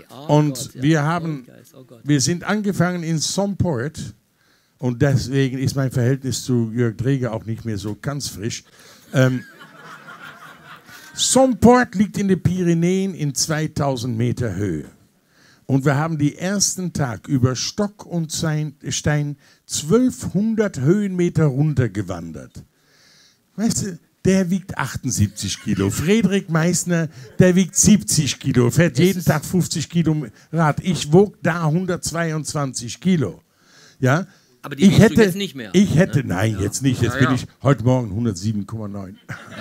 Wir sind angefangen in Somport. Und deswegen ist mein Verhältnis zu Jörg Dreger auch nicht mehr so ganz frisch. Somport liegt in den Pyrenäen in 2000 Meter Höhe. Und wir haben den ersten Tag über Stock und Stein 1200 Höhenmeter runtergewandert. Weißt du, der wiegt 78 Kilo. Friedrich Meissner, der wiegt 70 Kilo, fährt jeden Tag 50 Kilo Rad. Ich wog da 122 Kilo. Ja? Aber die wiegst du jetzt nicht mehr. Nein, jetzt nicht. Jetzt bin ich heute Morgen 107,9.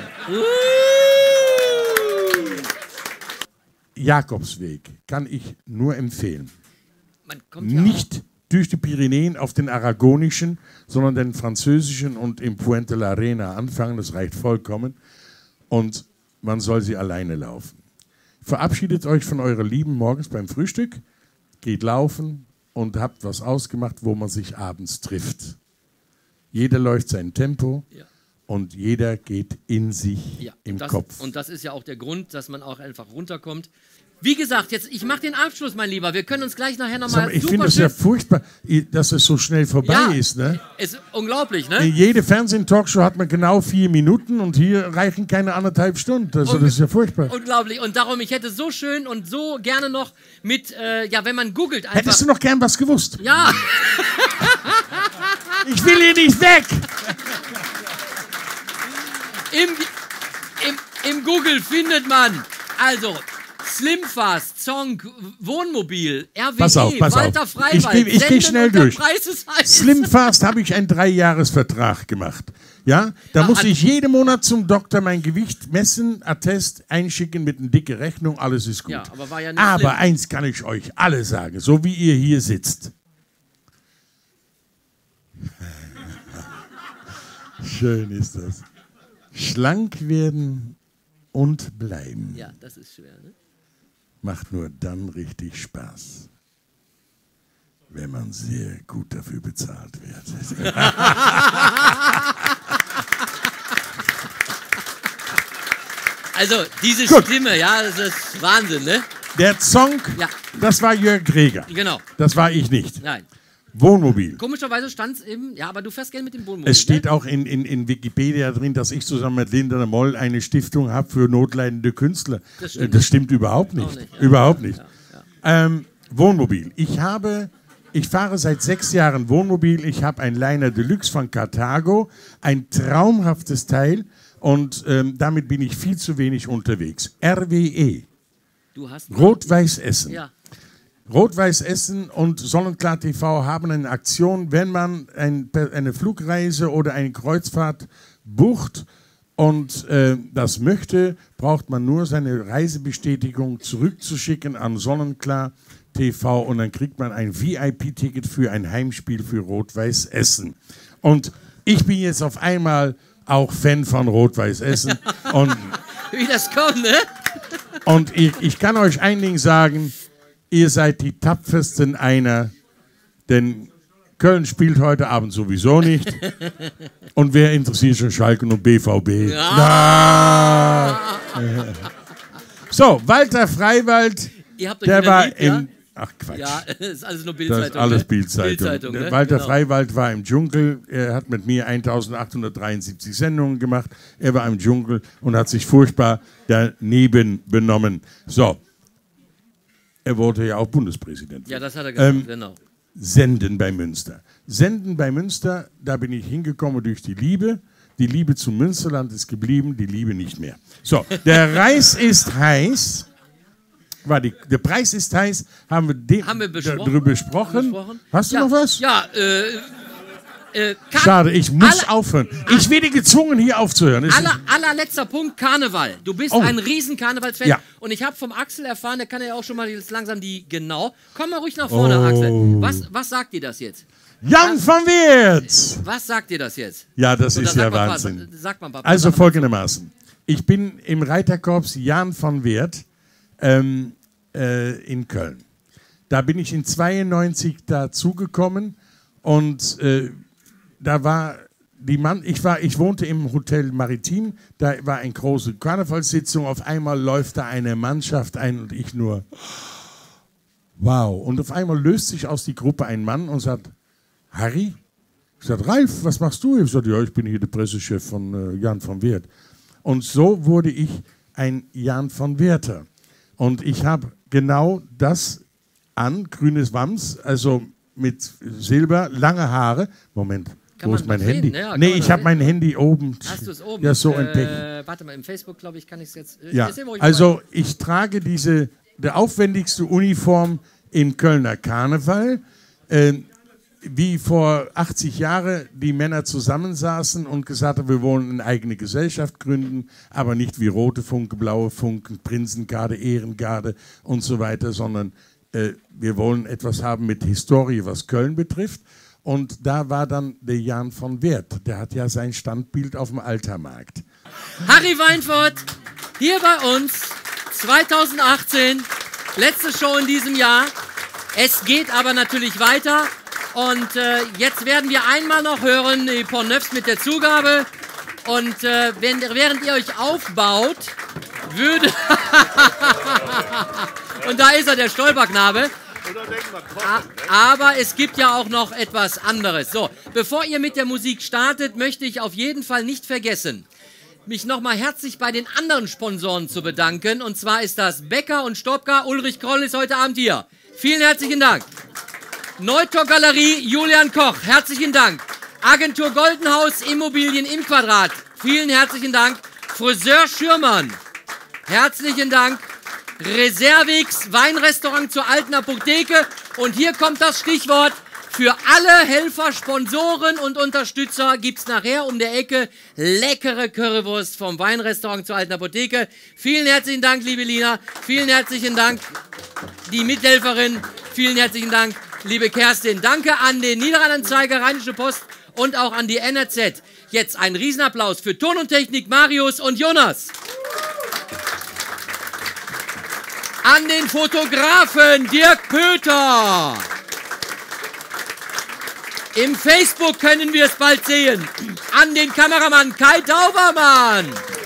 Jakobsweg kann ich nur empfehlen. Nicht durch die Pyrenäen auf den aragonischen, sondern den französischen und im Puente la Reina anfangen. Das reicht vollkommen. Und man soll sie alleine laufen. Verabschiedet euch von eurer Lieben morgens beim Frühstück, geht laufen und habt was ausgemacht, wo man sich abends trifft. Jeder läuft sein Tempo. Ja. Und jeder geht in sich im Kopf. Und das ist ja auch der Grund, dass man auch einfach runterkommt. Wie gesagt, jetzt, ich mache den Abschluss, mein Lieber. Wir können uns gleich nachher nochmal. Ich finde es ja furchtbar, dass es so schnell vorbei ist. Ne? Ist unglaublich, ne? Jede Fernsehen-Talkshow hat man genau 4 Minuten und hier reichen keine 1,5 Stunden. Also das ist ja furchtbar. Unglaublich. Und darum, ich hätte so schön und so gerne noch mit, ja, wenn man googelt einfach. Hättest du noch gern was gewusst? Ja. Ich will hier nicht weg. Im Google findet man, also, Slimfast, Zonk, Wohnmobil, RWE, pass auf. Walter Freiwald, ich gehe schnell durch. Heiß. Slimfast habe ich einen 3-Jahres-Vertrag gemacht. Ja, da muss ich jeden Monat zum Doktor mein Gewicht messen, Attest einschicken mit einer dicken Rechnung, alles ist gut. Ja, aber war ja nicht aber schlimm. Eins kann ich euch alle sagen, so wie ihr hier sitzt. Schön ist das. Schlank werden und bleiben. Ja, das ist schwer, ne? Macht nur dann richtig Spaß, wenn man sehr gut dafür bezahlt wird. Also, diese Stimme, ja, das ist Wahnsinn, ne? Der Zonk, das war Jörg Greger. Genau. Das war ich nicht. Nein. Wohnmobil. Komischerweise stand es eben, ja, aber du fährst gerne mit dem Wohnmobil. Es steht auch in Wikipedia drin, dass ich zusammen mit Linda Moll eine Stiftung habe für notleidende Künstler. Das stimmt überhaupt nicht. Nicht, ja. Überhaupt nicht. Wohnmobil. Ich fahre seit 6 Jahren Wohnmobil. Ich habe ein Liner Deluxe von Carthago. Ein traumhaftes Teil. Und damit bin ich viel zu wenig unterwegs. RWE. Du hast Rot-Weiß Essen. Ja. Rot-Weiß Essen und Sonnenklar TV haben eine Aktion, wenn man eine Flugreise oder eine Kreuzfahrt bucht und das möchte, braucht man nur seine Reisebestätigung zurückzuschicken an Sonnenklar TV und dann kriegt man ein VIP-Ticket für ein Heimspiel für Rot-Weiß Essen. Und ich bin jetzt auf einmal auch Fan von Rot-Weiß Essen. Und wie das kommt, ne? Und ich kann euch ein Ding sagen, ihr seid die tapfersten einer, denn Köln spielt heute Abend sowieso nicht. Und wer interessiert schon Schalke und BVB? Ja. So, Walter Freiwald, der war lieb, im... Ach Quatsch. Ja, das ist alles nur Bildzeitung. Das ist alles ne? Bildzeitung. Ne? Walter Genau. Freiwald war im Dschungel. Er hat mit mir 1873 Sendungen gemacht. Er war im Dschungel und hat sich furchtbar daneben benommen. So. Er wurde ja auch Bundespräsident. Ja, das hat er gemacht, genau. Senden bei Münster. Senden bei Münster, da bin ich hingekommen durch die Liebe. Die Liebe zum Münsterland ist geblieben, die Liebe nicht mehr. So, der Reis ist heiß. Der Preis ist heiß, haben wir darüber besprochen. Hast du noch was? Ja, schade, ich muss aufhören. Ich werde gezwungen, hier aufzuhören. Allerletzter Punkt, Karneval. Du bist ein riesen Karnevalsfan. Ja. Und ich habe vom Axel erfahren, der kann ja auch schon mal jetzt langsam genau. Komm mal ruhig nach vorne, Axel. Was sagt dir das jetzt? Jan van Weert! Was sagt dir das jetzt? Ja, das ist ja Wahnsinn. Sag mal ein paar Also folgendermaßen. Ich bin im Reiterkorps Jan van Weert in Köln. Da bin ich in 92 dazugekommen und da war ich wohnte im Hotel Maritim, da war eine große Karnevalssitzung, auf einmal läuft da eine Mannschaft ein und ich nur, wow. Und auf einmal löst sich aus die Gruppe ein Mann und sagt, Harry? Ich sage, Ralf, was machst du? Ich sage, ja, ich bin hier der Pressechef von Jan van Weert. Und so wurde ich ein Jan van Weerter. Und ich habe genau das an, grünes Wams, also mit Silber, lange Haare. Moment, wo ist mein Handy? Ja, nee, ich habe mein Handy oben. Hast du es oben? Ja, so ein Pech. Warte mal, im Facebook, glaube ich, kann ich es jetzt... Ja, also ich trage der aufwendigste Uniform im Kölner Karneval. Wie vor 80 Jahren die Männer zusammensaßen und gesagt haben, wir wollen eine eigene Gesellschaft gründen, aber nicht wie Rote Funke, Blaue Funken, Prinzengarde, Ehrengarde und so weiter, sondern wir wollen etwas haben mit Historie, was Köln betrifft. Und da war dann der Jan van Weert, der hat ja sein Standbild auf dem Altermarkt. Harry Weinfurt, hier bei uns, 2018, letzte Show in diesem Jahr. Es geht aber natürlich weiter. Und jetzt werden wir einmal noch hören, die Portneufs mit der Zugabe. Und während ihr euch aufbaut, würde... Und da ist er, der Stolperknabe. Aber es gibt ja auch noch etwas anderes. So, bevor ihr mit der Musik startet, möchte ich auf jeden Fall nicht vergessen, mich nochmal herzlich bei den anderen Sponsoren zu bedanken. Und zwar ist das Becker und Stopka. Ulrich Kroll ist heute Abend hier. Vielen herzlichen Dank. Neutor Galerie, Julian Koch. Herzlichen Dank. Agentur Goldenhaus, Immobilien im Quadrat. Vielen herzlichen Dank. Friseur Schürmann. Herzlichen Dank. Reservix, Weinrestaurant zur alten Apotheke. Und hier kommt das Stichwort. Für alle Helfer, Sponsoren und Unterstützer gibt es nachher um der Ecke leckere Currywurst vom Weinrestaurant zur alten Apotheke. Vielen herzlichen Dank, liebe Lina. Vielen herzlichen Dank, die Mithelferin. Vielen herzlichen Dank, liebe Kerstin. Danke an den Niederrhein-Anzeiger, Rheinische Post und auch an die NRZ. Jetzt ein Riesenapplaus für Ton und Technik, Marius und Jonas. An den Fotografen Dirk Pöter. Im Facebook können wir es bald sehen. An den Kameramann Kai Daubermann.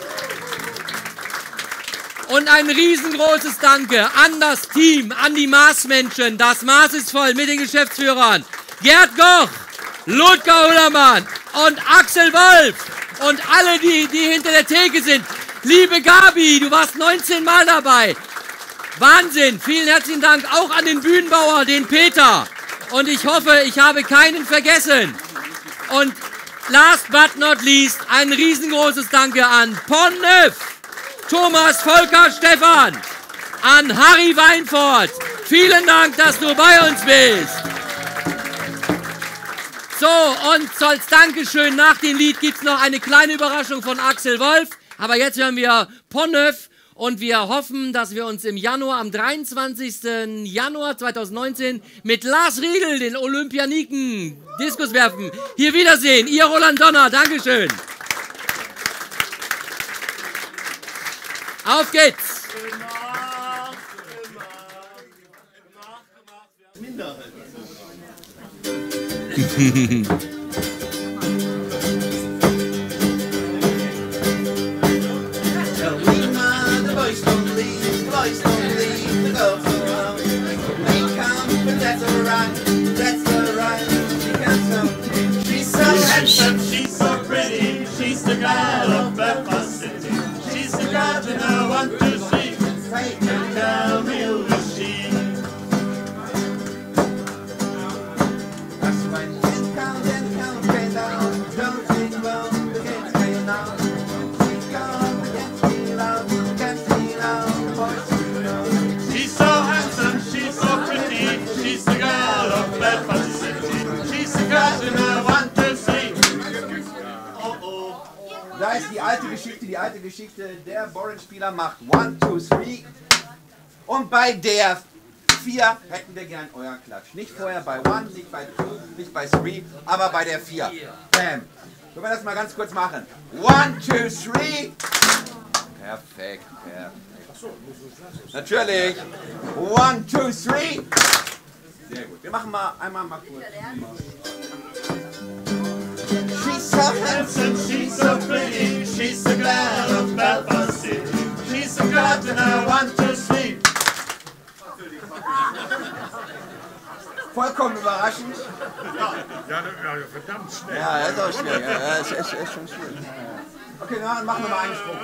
Und ein riesengroßes Danke an das Team, an die Maßmenschen. Das Maß ist voll mit den Geschäftsführern. Gerd Goch, Ludger Hullermann und Axel Wolf. Und alle, die hinter der Theke sind. Liebe Gabi, du warst 19 Mal dabei. Wahnsinn, vielen herzlichen Dank auch an den Bühnenbauer, den Peter. Und ich hoffe, ich habe keinen vergessen. Und last but not least, ein riesengroßes Danke an Pont-Neuf, Thomas, Volker, Stefan, an Harry Weinfort. Vielen Dank, dass du bei uns bist. So, und als Dankeschön nach dem Lied gibt es noch eine kleine Überraschung von Axel Wolf. Aber jetzt hören wir Pont-Neuf. Und wir hoffen, dass wir uns im Januar, am 23. Januar 2019 mit Lars Riedel, den Olympianiken, Diskus werfen, hier wiedersehen. Ihr Roland Donner, Dankeschön. Auf geht's. Boys don't leave the girls alone. They come, but that's alright, she can't tell. She's so handsome, she's so pretty, she's the girl of Belfast City. She's the girl that I want to see, say, tell me who is she? That's when it comes and comes straight down, don't think about the game's playing now. She's gone, we can't feel out. She's so handsome, she's so pretty, she's the girl of Belfast City. She's the girl that I want to see. Oh oh. Da ist die alte Geschichte, der Boring-Spieler macht 1, 2, 3 und bei der 4 hätten wir gern euren Klatsch. Nicht vorher bei 1, nicht bei 2, nicht bei 3, aber bei der 4. Bam. Können wir das mal ganz kurz machen? 1, 2, 3. Perfekt. Natürlich. 1, 2, 3. Sehr gut. Wir machen mal einmal kurz. She's so handsome, she's so pretty, she's the girl of Belfast City. She's the girl that I want to see. Vollkommen überraschend. Ja, verdammt schnell. Ja, das ist auch schwierig. Ja, ist schon schwierig. Okay, dann machen wir mal einen Sprung.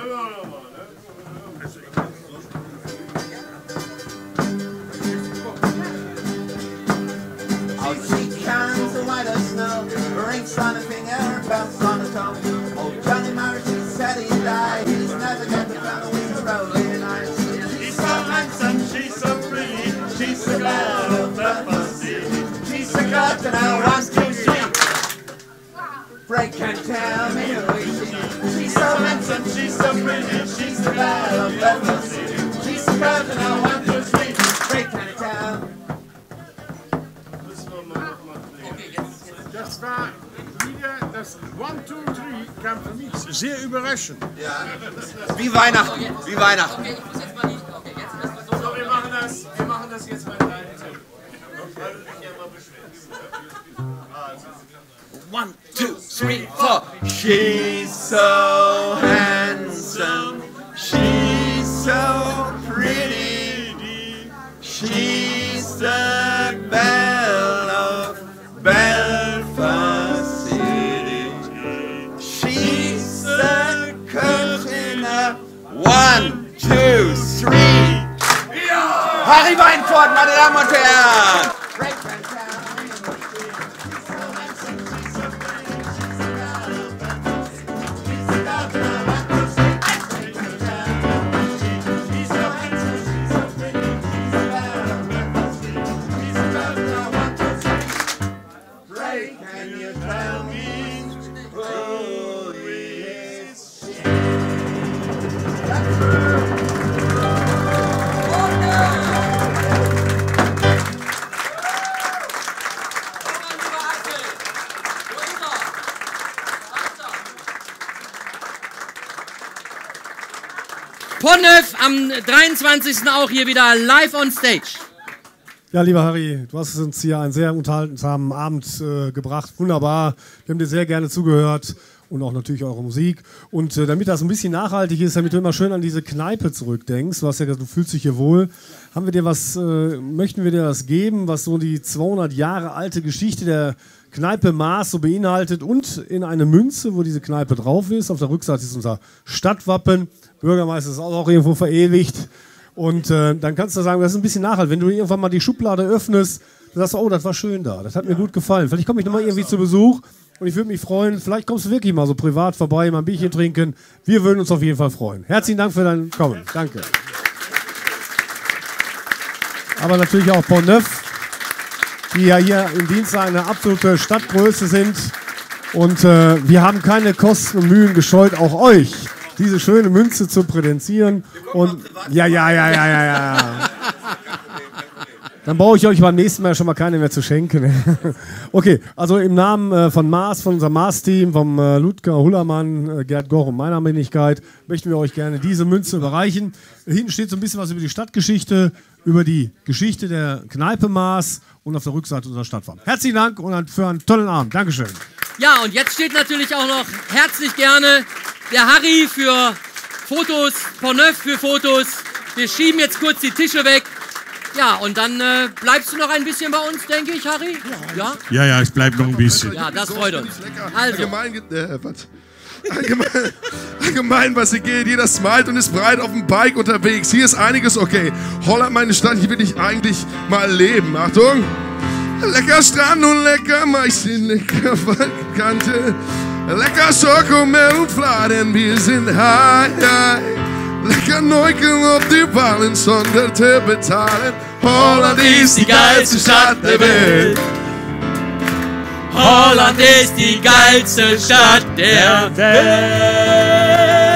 Out she comes, the white as snow, rings on a finger, bounce on a toe. Oh, Johnny Morrison said he died, he's never got the fellow with the rolling eyes. She's so handsome, she's so pretty, she's the girl of Belfast City. She's the girl that I want to see. Frank can't tell me who is she. She's so handsome, she's so pretty, she's the girl of Belfast City. She's the girl that I want to see. Frank can't tell. Das war wieder, das 1, 2, 3 kam für mich sehr überraschend. Ja, wie Weihnachten, wie Weihnachten. Okay, ich muss jetzt mal nicht. Okay, jetzt müssen wir so. So, wir machen das jetzt mal in deinem Tempo. Weil du dich ja immer beschwerst. 1, 2, 3, 4. She's so handsome, she's so pretty, 1, 2, 3. Ja! Harry Weinfurt, meine Damen und Herren! Ponnef am 23. auch hier wieder live on stage. Ja, lieber Harry, du hast uns hier einen sehr unterhaltsamen Abend gebracht. Wunderbar. Wir haben dir sehr gerne zugehört und auch natürlich eure Musik. Und damit das ein bisschen nachhaltig ist, damit du immer schön an diese Kneipe zurückdenkst, du hast ja gesagt, du fühlst dich hier wohl, haben wir dir was, möchten wir dir was geben, was so die 200 Jahre alte Geschichte der Kneipe Maas so beinhaltet und in eine Münze, wo diese Kneipe drauf ist. Auf der Rückseite ist unser Stadtwappen. Bürgermeister ist auch irgendwo verewigt. Und dann kannst du sagen, das ist ein bisschen nachhaltig. Wenn du irgendwann mal die Schublade öffnest, dann sagst du, oh, das war schön da. Das hat mir gut gefallen. Vielleicht komme ich nochmal irgendwie zu Besuch und ich würde mich freuen. Vielleicht kommst du wirklich mal so privat vorbei, mal ein Bierchen trinken. Wir würden uns auf jeden Fall freuen. Herzlichen Dank für dein Kommen. Danke. Aber natürlich auch Pont-Neuf, die ja hier im Dienst eine absolute Stadtgröße sind. Und wir haben keine Kosten und Mühen gescheut, auch euch diese schöne Münze zu präsentieren. Und ja. Dann brauche ich euch beim nächsten Mal schon mal keine mehr zu schenken. Okay, also im Namen von Maas, von unserem Maas-Team, vom Ludger Hullermann, Gerd Goch und meiner Wenigkeit, möchten wir euch gerne diese Münze überreichen. Hinten steht so ein bisschen was über die Stadtgeschichte, über die Geschichte der Kneipe Maas und auf der Rückseite unserer Stadtwappen. Herzlichen Dank und für einen tollen Abend. Dankeschön. Ja, und jetzt steht natürlich auch noch herzlich gerne der Harry für Fotos, Pont-Neuf für Fotos. Wir schieben jetzt kurz die Tische weg. Ja, und dann bleibst du noch ein bisschen bei uns, denke ich, Harry? Ja? Ja, ich bleib noch ein bisschen. Ja, das freut uns. Also. Allgemein, was hier geht, jeder smilet und ist breit auf dem Bike unterwegs. Hier ist einiges okay. Holland, meine Stadt, hier will ich eigentlich mal leben. Achtung! Lecker Strand und lecker Maischen, lecker Waldkante. Lecker Schokomel und Fladen, wir sind high. Lecker Neukel auf die Ballen, Sonderte bezahlen. Holland ist die geilste Stadt der Welt. Holland ist die geilste Stadt der Welt.